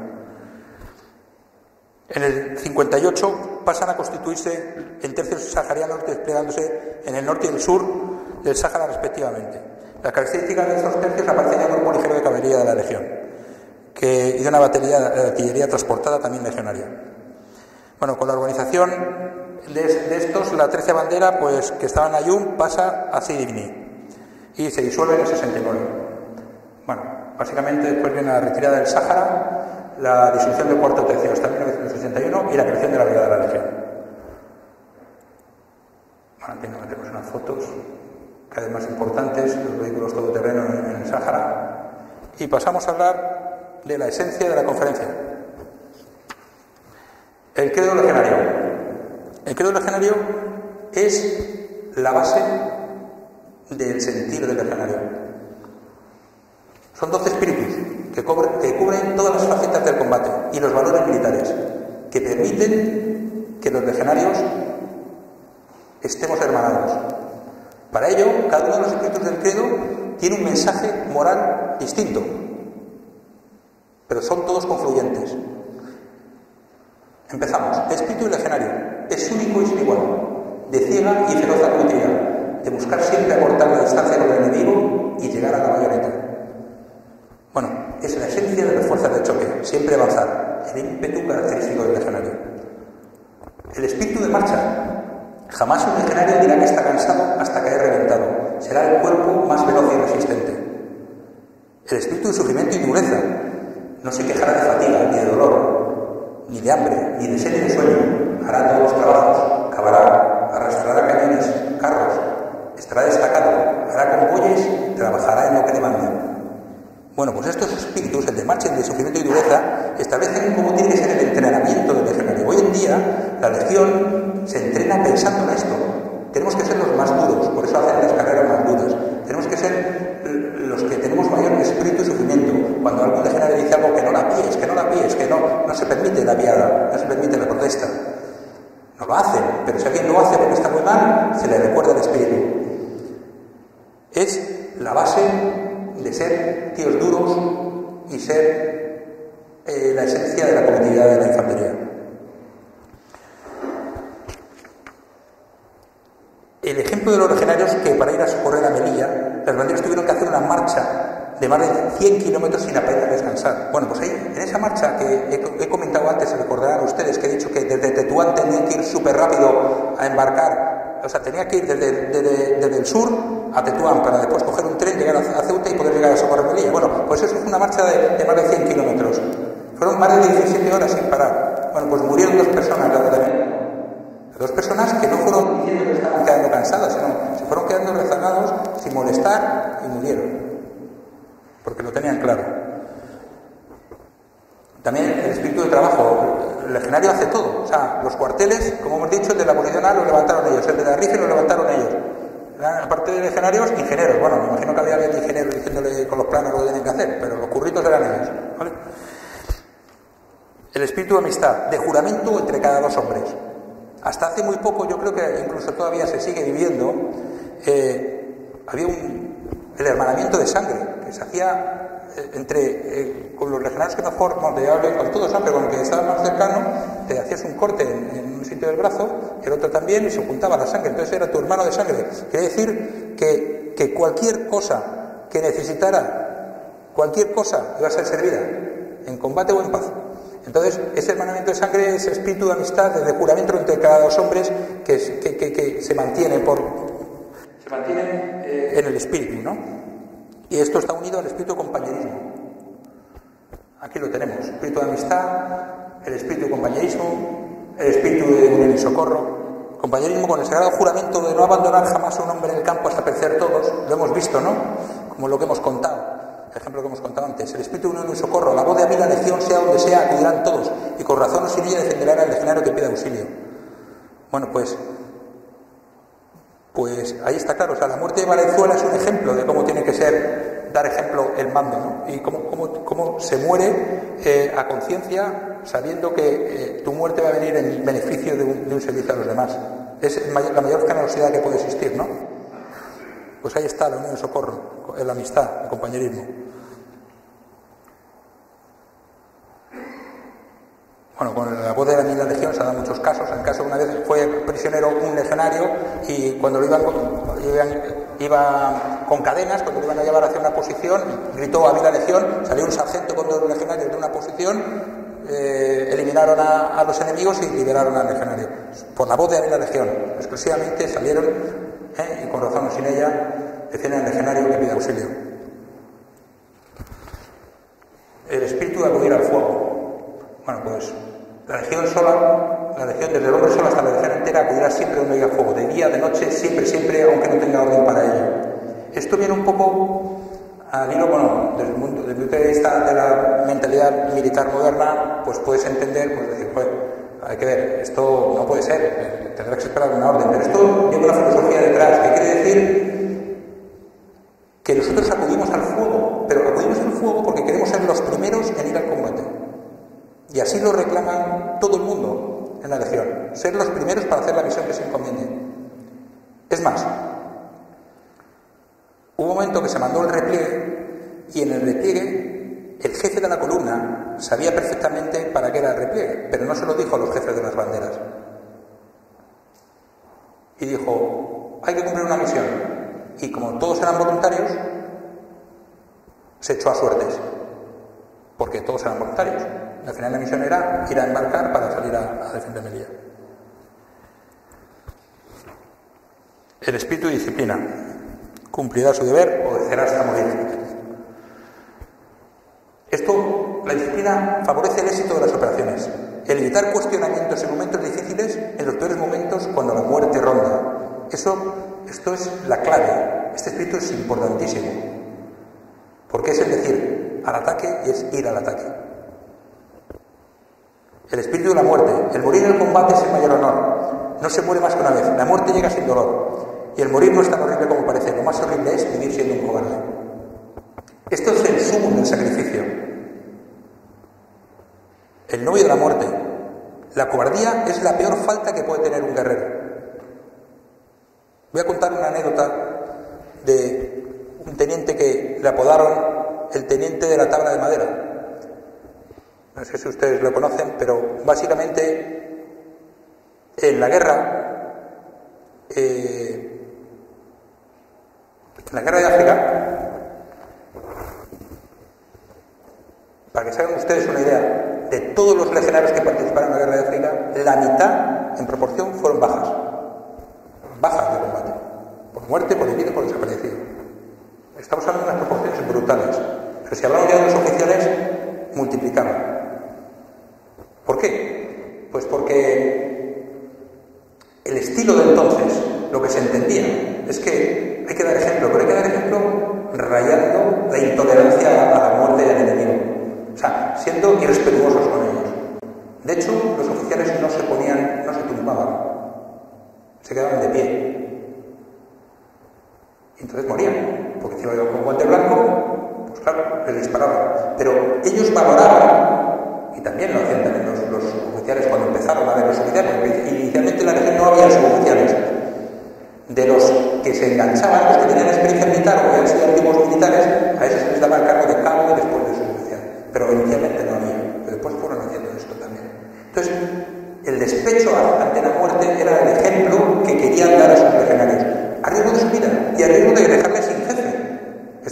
En el cincuenta y ocho pasan a constituirse en tercios saharianos, desplegándose en el norte y el sur del Sáhara respectivamente. Las características de estos tercios aparecen en el grupo ligero de caballería de la Legión, que, y de una batería de artillería transportada también legionaria. Bueno, con la organización de, de estos, la trece bandera, pues, que estaba en Ayun, pasa a Sidi Ifni y se disuelve en el sesenta y nueve. Bueno, básicamente después viene la retirada del Sáhara, la disolución del cuarto tercio hasta mil novecientos sesenta y uno y la creación de la Brigada de la Legión. Bueno, aquí nos metemos unas fotos, cada vez más importantes, los vehículos todoterreno en, en el Sáhara. Y pasamos a hablar de la esencia de la conferencia. El credo legionario. El credo legionario es la base del sentir del legionario. Son doce espíritus que, cobre, que cubren todas las facetas del combate y los valores militares que permiten que los legionarios estemos hermanados. Para ello, cada uno de los espíritus del credo tiene un mensaje moral distinto, pero son todos confluyentes. Empezamos. El espíritu legionario es único y sin igual, de ciega y feroz actividad, de buscar siempre acortar la distancia con el enemigo y llegar a la bayoneta. Bueno, es la esencia de las fuerzas de choque, siempre avanzar, el ímpetu característico del legionario. El espíritu de marcha. Jamás un legionario dirá que está cansado hasta caer reventado. Será el cuerpo más veloz y resistente. El espíritu de sufrimiento y dureza. No se quejará de fatiga, ni de dolor, ni de hambre, ni de sed ni de sueño. Hará todos los trabajos, cavará, arrastrará cañones, carros, estará destacado, hará convoyes, trabajará en lo que demanden. Bueno, pues estos espíritus, el de marcha, el de sufrimiento y dureza, establecen cómo tiene que ser el entrenamiento del legionario. Hoy en día, la legión se entrena pensando en esto. Tenemos que ser los más duros, por eso hacen las carreras más duras. Tenemos que ser los que tenemos mayor espíritu y sufrimiento. Cuando algún legionario dice algo, que no la píes, que no la píes, que no, no se permite la piada, no se permite la protesta. No lo hacen, pero si alguien lo hace porque está muy mal, se le recuerda el espíritu. Es la base de ser tíos duros y ser eh, la esencia de la colectividad de la infantería. El ejemplo de los legionarios que para ir a socorrer a Melilla, las banderas tuvieron que hacer una marcha de más de cien kilómetros sin apenas descansar. Bueno, pues ahí, en esa marcha que he, he comentado antes, se recordarán ustedes que he dicho que desde Tetuán tenían que ir súper rápido a embarcar, o sea, tenía que ir desde, desde, desde el sur a Tetuán para después coger un tren, llegar a Ceuta y poder llegar a socorrer Melilla. Bueno, pues eso fue una marcha de, de más de cien kilómetros. Fueron más de diecisiete horas sin parar. Bueno, pues murieron dos personas también. Dos personas que no fueron diciendo que estaban quedando cansadas, sino se fueron quedando rezagados sin molestar y murieron, porque lo tenían claro. También el espíritu de trabajo. El legionario hace todo. O sea, los cuarteles, como hemos dicho, el de la posición A lo levantaron ellos, el de la rige lo levantaron ellos. Aparte de legionarios, ingenieros. Bueno, me imagino que había alguien de ingenieros diciéndole con los planos lo que tenían que hacer, pero los curritos eran ellos, ¿vale? El espíritu de amistad, de juramento entre cada dos hombres. Hasta hace muy poco, yo creo que incluso todavía se sigue viviendo, eh, había un, el hermanamiento de sangre que se hacía eh, entre eh, con los legionarios que mejor, bueno, con todos, ¿no? Pero con el que estaba más cercano, te hacías un corte en, en un sitio del brazo, el otro también, y se juntaba la sangre, entonces era tu hermano de sangre. Quiere decir que, que cualquier cosa que necesitara, cualquier cosa iba a ser servida, en combate o en paz. Entonces, ese hermanamiento de sangre, ese espíritu de amistad, de juramento entre cada dos hombres que, que, que, que se mantiene, por, se mantiene eh, en el espíritu, ¿no? Y esto está unido al espíritu de compañerismo. Aquí lo tenemos, espíritu de amistad, el espíritu de compañerismo, el espíritu de unión y socorro, compañerismo con el sagrado juramento de no abandonar jamás a un hombre en el campo hasta perecer todos, lo hemos visto, ¿no? Como lo que hemos contado. El ejemplo que hemos contado antes, el espíritu de unión y socorro, la voz de amiga legión, sea donde sea, acudirán todos, y con razón o sin ella defenderán al legionario que pida auxilio. Bueno, pues, pues ahí está claro, o sea, la muerte de Valenzuela es un ejemplo de cómo tiene que ser, dar ejemplo el mando, ¿no? Y cómo, cómo, cómo se muere eh, a conciencia, sabiendo que eh, tu muerte va a venir en beneficio de un, de un servicio a los demás. Es la mayor generosidad que puede existir, ¿no? Pues ahí está la unión de socorro, la amistad, el compañerismo. Bueno, con la voz de la misma legión se han dado muchos casos. En el caso de una vez fue prisionero un legionario y cuando lo iban, iban, iba con cadenas, cuando lo iban a llevar hacia una posición, gritó a viva legión, salió un sargento con dos legionarios de una posición, eh, eliminaron a, a los enemigos y liberaron al legionario. Por la voz de la misma legión, exclusivamente salieron. ¿Eh? Y con razón o sin ella defienden al legionario que pide auxilio. El espíritu de acudir al fuego. Bueno, pues la legión sola, la legión desde el hombre solo hasta la legión entera acudirá siempre donde haya fuego, de día, de noche, siempre, siempre, aunque no tenga orden para ello. Esto viene un poco al hilo, bueno, desde el, mundo, desde el punto de vista de la mentalidad militar moderna, pues puedes entender, pues decir, pues, hay que ver, esto no puede ser, tendrá que esperar una orden, pero esto lleva una filosofía detrás, que quiere decir que nosotros acudimos al fuego, pero acudimos al fuego porque queremos ser los primeros en ir al combate. Y así lo reclaman todo el mundo en la legión, ser los primeros para hacer la misión que se encomiende. Es más, hubo un momento que se mandó el repliegue y en el repliegue el jefe de la columna sabía perfectamente para qué era el repliegue, pero no se lo dijo a los jefes de las banderas. Y dijo, hay que cumplir una misión. Y como todos eran voluntarios, se echó a suertes, porque todos eran voluntarios. Al final la misión era ir a embarcar para salir a, a defender Melilla. El espíritu de disciplina. Cumplirá su deber, obedecerá hasta morir. Esto, la disciplina favorece el éxito de las operaciones, el evitar cuestionamientos en momentos difíciles, en los peores momentos cuando la muerte ronda. Eso, esto es la clave. Este espíritu es importantísimo, porque es el decir al ataque y es ir al ataque. El espíritu de la muerte, el morir en el combate es el mayor honor. No se muere más que una vez, la muerte llega sin dolor, y el morir no es tan horrible como parece. Lo más horrible es vivir siendo un cobarde. Esto es el sumo del sacrificio. El novio de la muerte. La cobardía es la peor falta que puede tener un guerrero. Voy a contar una anécdota de un teniente que le apodaron el teniente de la tabla de madera. No sé si ustedes lo conocen, pero básicamente en la guerra, eh, en la guerra de África, para que se hagan ustedes una idea, de todos los legionarios que participaron en la guerra de África, la mitad en proporción fueron bajas. Bajas de combate. Por muerte, por herido, por desaparecido. Estamos hablando de unas proporciones brutales. Pero si hablamos ya de los oficiales, multiplicaban. ¿Por qué? Pues porque el estilo de entonces, lo que se entendía, es que hay que dar ejemplo, pero hay que dar ejemplo rayando la intolerancia a la muerte del enemigo. O sea, siendo irrespetuosos con ellos. De hecho, los oficiales no se ponían, no se tumbaban, se quedaban de pie. Y entonces morían, porque si lo iban con guante blanco, pues claro, les disparaban. Pero ellos valoraban, y también lo hacían también los, los oficiales cuando empezaron a ver los oficiales, porque inicialmente en la región no había suboficiales. De los que se enganchaban, los que tenían experiencia militar o que habían sido antiguos militares, a esos se les daba el cargo de cabo y después de suboficial. Pero inicialmente no había, pero después fueron haciendo esto también. Entonces,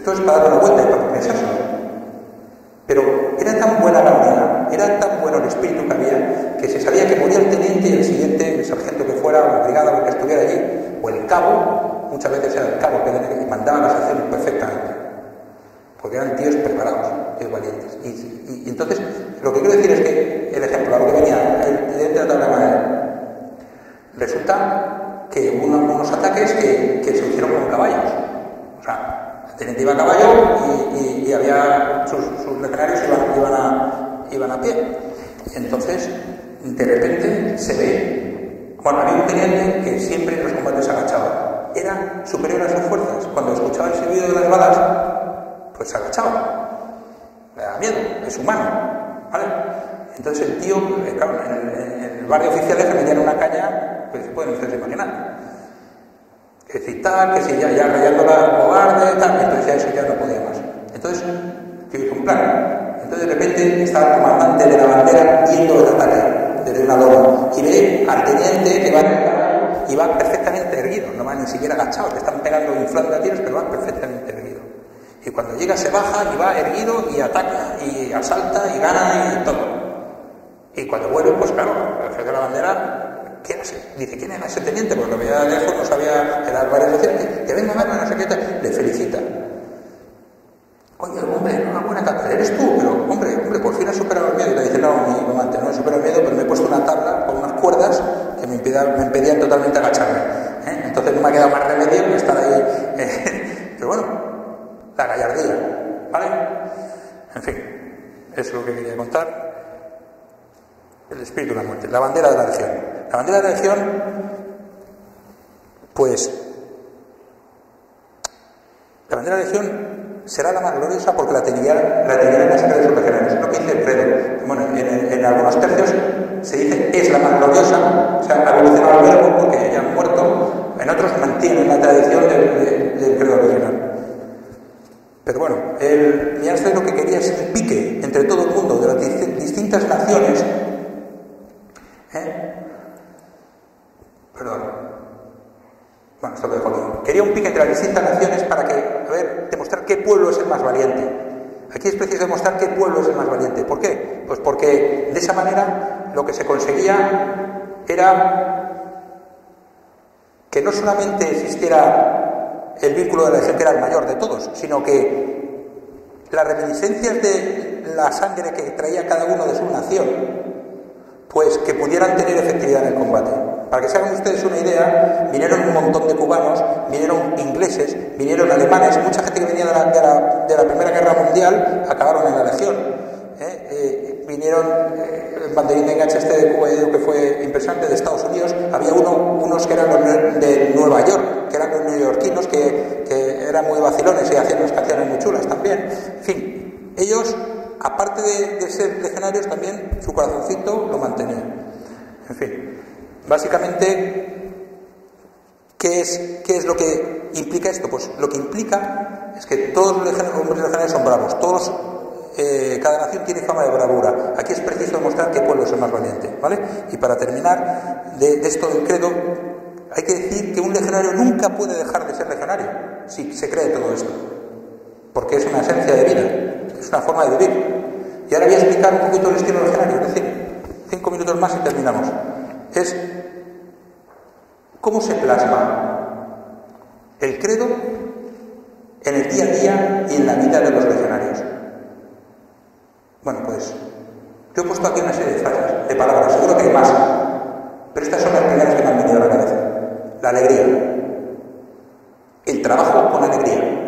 Esto es para dar una vuelta y para pensárselo. Pero era tan buena la unidad, era tan bueno el espíritu que había, que se sabía que moría el teniente y el siguiente, el sargento que fuera, o el brigada, o el que estuviera allí, o el cabo, muchas veces era el cabo que mandaba las acciones perfectamente. Porque eran tíos preparados, tíos valientes. Y, y, y entonces, lo que quiero decir es que el ejemplo, a lo que venía, el teniente de la tabla de manera, resulta que hubo unos ataques que, que se hicieron con caballos. O sea, el teniente iba a caballo y, y, y había sus, sus legionarios iban, iban, a, iban a pie. Y entonces, de repente, se ve. Bueno, había un teniente que siempre en los combates se agachaba. Era superior a sus fuerzas. Cuando escuchaba el silbido de las balas, pues se agachaba. Le daba miedo, es humano, ¿vale? Entonces el tío, claro, en el, en el barrio oficial le metían una caña, pues se pueden ustedes imaginar. Que si tal, que si ya, ya rayando la cobarde, tal, entonces ya eso ya no podía más. Entonces, el tío hizo un plan. Entonces de repente estaba el comandante de la bandera viendo el ataque desde una loma y ve al teniente que va en el caballo y va perfectamente erguido, no va ni siquiera agachado, le están pegando inflando a tiros, pero va perfectamente erguido. Y cuando llega se baja y va erguido y ataca y asalta y gana y todo. Y cuando vuelve, pues claro, el jefe de la bandera, ¿quién es? Dice, ¿quién era ese teniente? Porque lo veía de lejos, no sabía, era varias veces, que venga a verme, no sé qué, le felicita. Oye, hombre, enhorabuena, Cata, eres tú, pero hombre, hombre, por fin has superado el miedo. Y le dice, no, mi comandante, no he superado el miedo, pero me he puesto una tabla con unas cuerdas que me impedían, me impedían totalmente agacharme. ¿eh? Entonces no me ha quedado más remedio que estar ahí. Eh, pero bueno, la gallardía, ¿vale? En fin, eso es lo que quería contar. El espíritu de la muerte, la bandera de la legión. La bandera de la legión, pues, la bandera de la legión será la más gloriosa porque la tendría la tendría en la sangre de sus legionarios. Es lo que dice el credo. Bueno, en, en, en algunos tercios se dice es la más gloriosa, o sea, ha evolucionado el verbo porque ya han muerto. En otros mantienen la tradición del, del, del credo original. Pero bueno, el Miastre lo que quería es un pique entre todo el mundo de las distintas naciones. ¿Eh? Perdón. Bueno, esto lo dejo aquí. Quería un pique entre las distintas naciones para que, a ver, demostrar qué pueblo es el más valiente. Aquí es preciso demostrar qué pueblo es el más valiente. ¿Por qué? Pues porque de esa manera lo que se conseguía era que no solamente existiera el vínculo de la legión, que era el mayor de todos, sino que las reminiscencias de la sangre que traía cada uno de su nación, pues que pudieran tener efectividad en el combate. Para que se hagan ustedes una idea, vinieron un montón de cubanos, vinieron ingleses, vinieron alemanes, mucha gente que venía de la, de la, de la Primera Guerra Mundial acabaron en la legión. ¿eh? Eh, vinieron, eh, el banderín de enganche este de Cuba, que fue impresionante, de Estados Unidos, había uno, unos que eran los de Nueva York, que eran los neoyorquinos, que, que eran muy vacilones y hacían unas canciones muy chulas también. En fin, ellos, aparte de, de ser legionarios, también su corazoncito lo mantenían. En fin, básicamente, ¿qué es, qué es lo que implica esto? Pues lo que implica es que todos los hombres legionarios son bravos, todos, eh, cada nación tiene fama de bravura. Aquí es preciso demostrar qué pueblo es el más valiente, ¿vale? Y para terminar de, de esto del credo, hay que decir que un legionario nunca puede dejar de ser legionario si se cree todo esto, porque es una esencia de vida, es una forma de vivir. Y ahora voy a explicar un poquito el estilo legionario, es decir, cinco minutos más y terminamos. Es cómo se plasma el credo en el día a día y en la vida de los legionarios. Bueno, pues yo he puesto aquí una serie de frases, de palabras, seguro que hay más, pero estas son las primeras que me han venido a la cabeza. La alegría, el trabajo con alegría.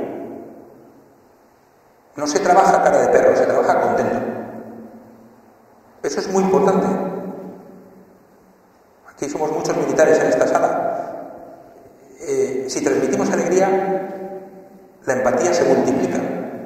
No se trabaja cara de perro, se trabaja contento. Eso es muy importante. Aquí somos muchos militares en esta sala. Eh, si transmitimos alegría, la empatía se multiplica.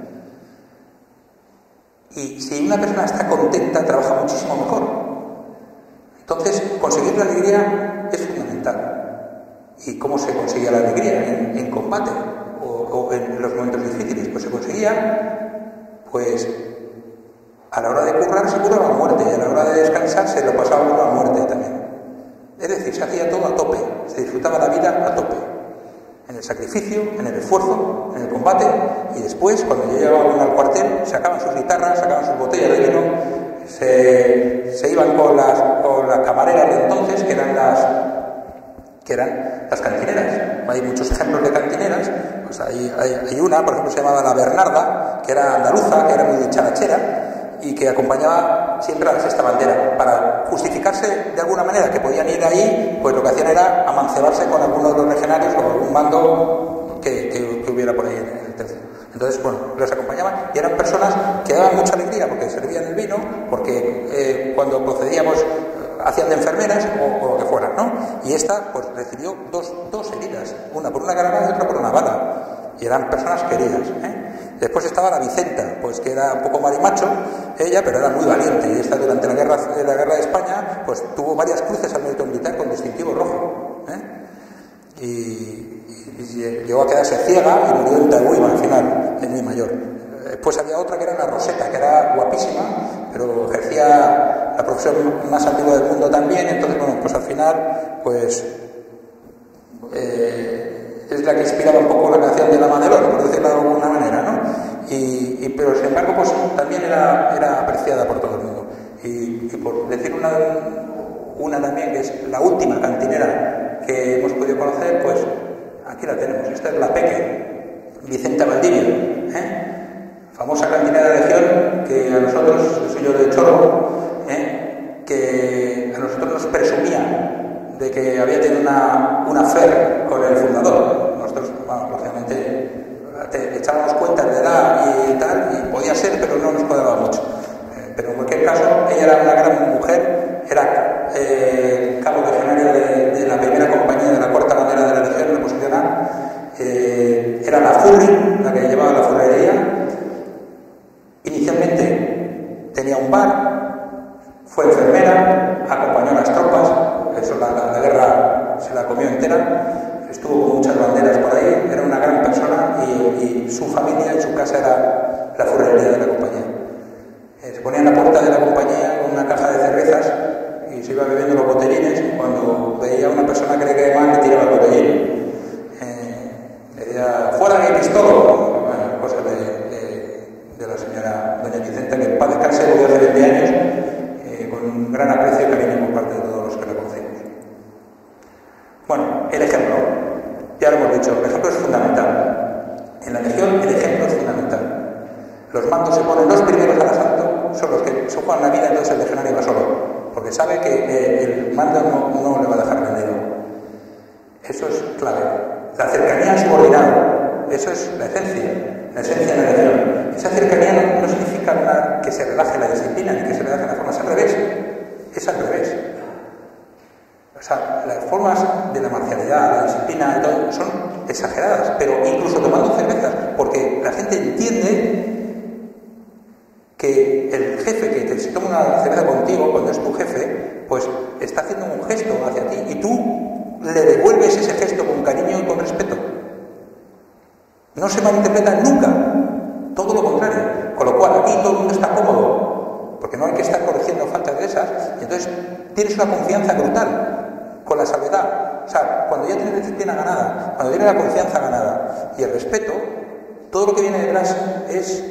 Y si una persona está contenta, trabaja muchísimo mejor. Entonces, conseguir la alegría es fundamental. ¿Y cómo se conseguía la alegría? En, en combate o, o en los momentos difíciles. Pues se conseguía, pues, a la hora de currar se curaba a muerte, y a la hora de descansar se lo pasaba uno a muerte también. Es decir, se hacía todo a tope, se disfrutaba la vida a tope, en el sacrificio, en el esfuerzo, en el combate, y después, cuando ya llegaban al cuartel, sacaban sus guitarras, sacaban sus botellas de vino, se, se iban con las, con las camareras de entonces, que eran las, que eran las cantineras. Hay muchos ejemplos de cantineras, pues hay, hay, hay una, por ejemplo, se llamaba la Bernarda, que era andaluza, que era muy charachera, y que acompañaba siempre a la sexta bandera. Para justificarse de alguna manera que podían ir ahí, pues lo que hacían era amancebarse con alguno de los legionarios o algún mando que, que, que hubiera por ahí en el tercero. Entonces, bueno, los acompañaban y eran personas que daban mucha alegría porque servían el vino, porque eh, cuando procedíamos hacían de enfermeras o, o lo que fuera, ¿no? Y esta, pues, recibió dos, dos heridas, una por una granada y otra por una bala, y eran personas queridas, ¿eh? Después estaba la Vicenta, pues que era un poco marimacho, ella, pero era muy valiente, y esta durante la guerra, la guerra de España, pues tuvo varias cruces al mérito militar con distintivo rojo, ¿eh? y, y, y llegó a quedarse ciega y murió en Tahuima al final, en muy mayor. Después había otra que era la Roseta, que era guapísima, pero ejercía la profesión más antigua del mundo también. Entonces, bueno, pues al final, pues eh, es la que inspiraba un poco la canción de la Madelón, por decirlo de alguna manera, ¿no? Y, y, pero sin embargo, pues también era, era apreciada por todo el mundo. Y, y por decir una, una también, que es la última cantinera que hemos podido conocer, pues aquí la tenemos. Esta es la Peque, Vicenta Valdivia, ¿eh? Famosa cantinera de Legión, que a nosotros, soy yo de Chorro, ¿eh? que a nosotros nos presumía de que había tenido una, una affair con el fundador. Nosotros, bueno, lógicamente, te echábamos cuentas de edad y tal, y podía ser, pero no nos cuadraba mucho. Eh, pero en cualquier caso, ella era una gran mujer, era eh, cabo legionario de, de la primera compañía de la cuarta bandera de la Legión, la posición A, eh, era la Furri, la que llevaba la furrería. Inicialmente tenía un bar, fue enfermera, acompañó a las tropas, eso la, la, la guerra se la comió entera, estuvo con muchas banderas por ahí, era una gran persona y, y su familia y su casa era la furrería de la compañía. Eh, se ponía en la puerta de la compañía con una caja de cervezas y se iba bebiendo los botellines, y cuando veía a una persona que le caía mal le tiraba el botellín. Eh, le decía, ¡fuera mi pistolo! Bueno, cosas de... de la señora doña Vicenta, que en paz descanse, murió hace veinte años, eh, con un gran aprecio y cariño por parte de todos los que la conocemos. Bueno, el ejemplo, ya lo hemos dicho, el ejemplo es fundamental. En la Legión el ejemplo es fundamental. Los mandos se ponen los primeros al asalto, son los que se juegan la vida, entonces el legionario va solo, porque sabe que eh, el mando no, no le va a dejar rendido. Eso es clave. La cercanía al subordinado, eso es la esencia. La esencia de la Legión. Esa cercanía no, no significa una, que se relaje la disciplina ni que se relaje la forma, es al revés. Es al revés. O sea, las formas de la marcialidad, la disciplina, todo, son exageradas, pero incluso tomando cervezas, porque la gente entiende que el jefe que te, se toma una cerveza contigo, cuando es tu jefe, pues está haciendo un gesto hacia ti y tú le devuelves ese gesto con cariño y con respeto. No se malinterpreta nunca, todo lo contrario. Con lo cual, aquí todo el mundo está cómodo, porque no hay que estar corrigiendo faltas de esas, y entonces tienes una confianza brutal con la salvedad. O sea, cuando ya tienes disciplina ganada, cuando tienes la confianza ganada y el respeto, todo lo que viene detrás es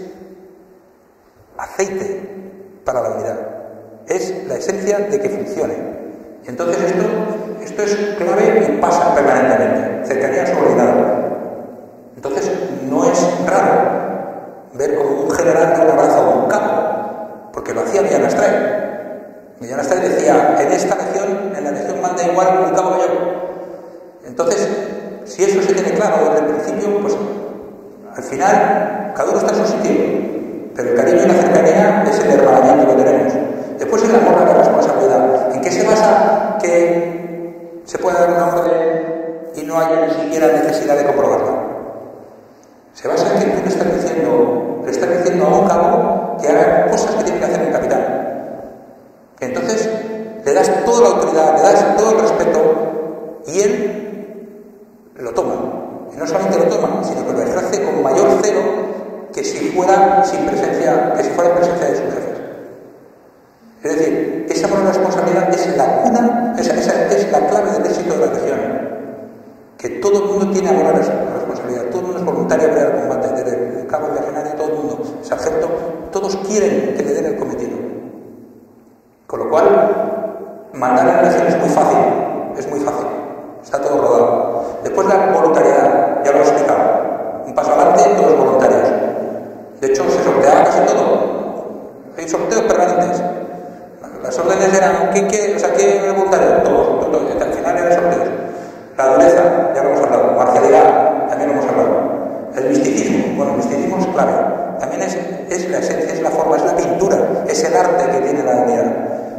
aceite para la unidad. Es la esencia de que funcione. Y entonces esto, esto es clave y pasa permanentemente. Cercanía subordinada. Entonces, no es raro ver como un general da un abrazo a un cabo, porque lo hacía Millán Astray. Millán Astray decía, en esta legión, en la legión manda igual un cabo que yo. Entonces, si eso se tiene claro desde el principio, pues al final, cada uno está en su sitio, pero el cariño y la cercanía es el hermanamiento que tenemos. Después el amor a la responsabilidad. ¿En qué se basa que se pueda dar una orden y no haya ni siquiera necesidad de comprobarla? Se basa en que tú le estás diciendo, le estás diciendo a un cabo que haga cosas que tiene que hacer el capitán. Entonces, le das toda la autoridad, le das todo el respeto y él lo toma. Y no solamente lo toma, sino que lo ejerce con mayor celo que si fuera sin presencia, que si fuera en presencia de sus jefes. Es decir, esa buena responsabilidad es la cuna, esa, esa es la clave del éxito de la Legión. Que todo el mundo tiene amor a la responsabilidad. responsabilidad. Todo el mundo es voluntario para ir al combate, desde el cabo, el legionario, todo el mundo, sargento, todos quieren que le den el cometido. Con lo cual, mandar a la legión es muy fácil, es muy fácil, está todo rodado. Después la voluntariedad, ya lo he explicado, un paso adelante, todos voluntarios. De hecho, se sorteaba casi todo, hay sorteos permanentes. Las órdenes eran, ¿qué, qué, o sea, ¿qué voluntario? Todos, todos, al final eran sorteos. La dureza, ya lo hemos hablado. Marcialidad, también lo hemos hablado. El misticismo, bueno, el misticismo es clave. También es, es la esencia, es la forma, es la pintura, es el arte que tiene la unidad.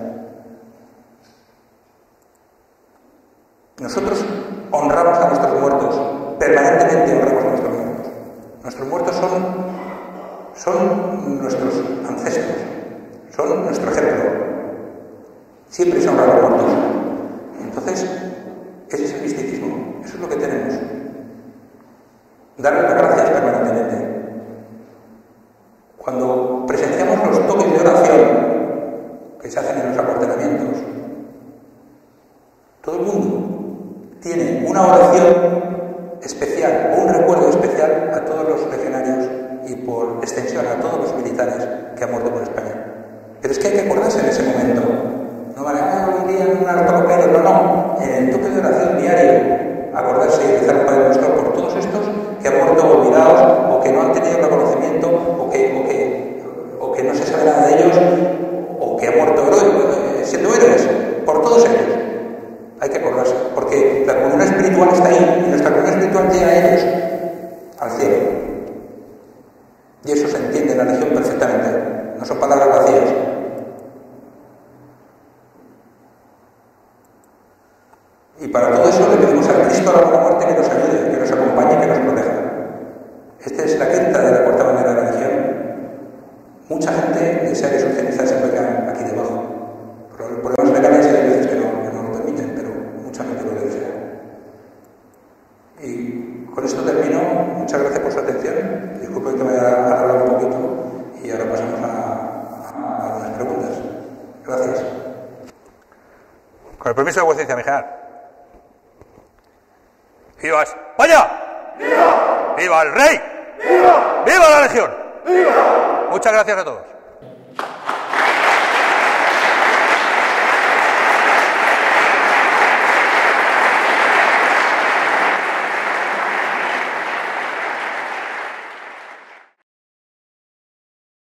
Nosotros honramos a nuestros muertos, permanentemente honramos a nuestros muertos. Nuestros muertos son, son nuestros ancestros, son nuestro ejemplo. Siempre se honra a los muertos. Entonces, ese es el misticismo, eso es lo que tenemos. Darle las gracias permanentemente. Cuando presenciamos los toques de oración que se hacen en los acuartelamientos, todo el mundo tiene una oración especial, o un recuerdo especial a todos los legionarios y por extensión a todos los militares que han muerto por España. Pero es que hay que acordarse en ese momento. No vale, ah, un día en una ortopedia, no, no. En el toque de oración diario, acordarse y rezar un Padre Nuestro por todos estos que han muerto olvidados o que no han tenido reconocimiento o que, o que, o que no se sabe nada de ellos o que han muerto héroes, siendo héroes, por todos ellos. Hay que acordarse, porque la comunión espiritual está ahí y nuestra comunión espiritual llega a ellos, al cielo. Y eso se entiende en la religión perfectamente, no son palabras vacías. Y para todo eso le pedimos a Cristo a la buena muerte que nos ayude, que nos acompañe y que nos proteja. Esta es la quinta de la cuarta bandera de la religión. Mucha gente desea que sus cenizas se caigan aquí debajo. Pero los problemas legales hay veces que no, que no lo permiten, pero mucha gente lo desea. Y con esto termino. Muchas gracias por su atención. Disculpen que me haya alargado un poquito y ahora pasamos a, a algunas preguntas. Gracias. Con el permiso de vuecencia, mi general. ¡Viva España! ¡Viva! ¡Viva el rey! ¡Viva! ¡Viva la legión! ¡Viva! Muchas gracias a todos.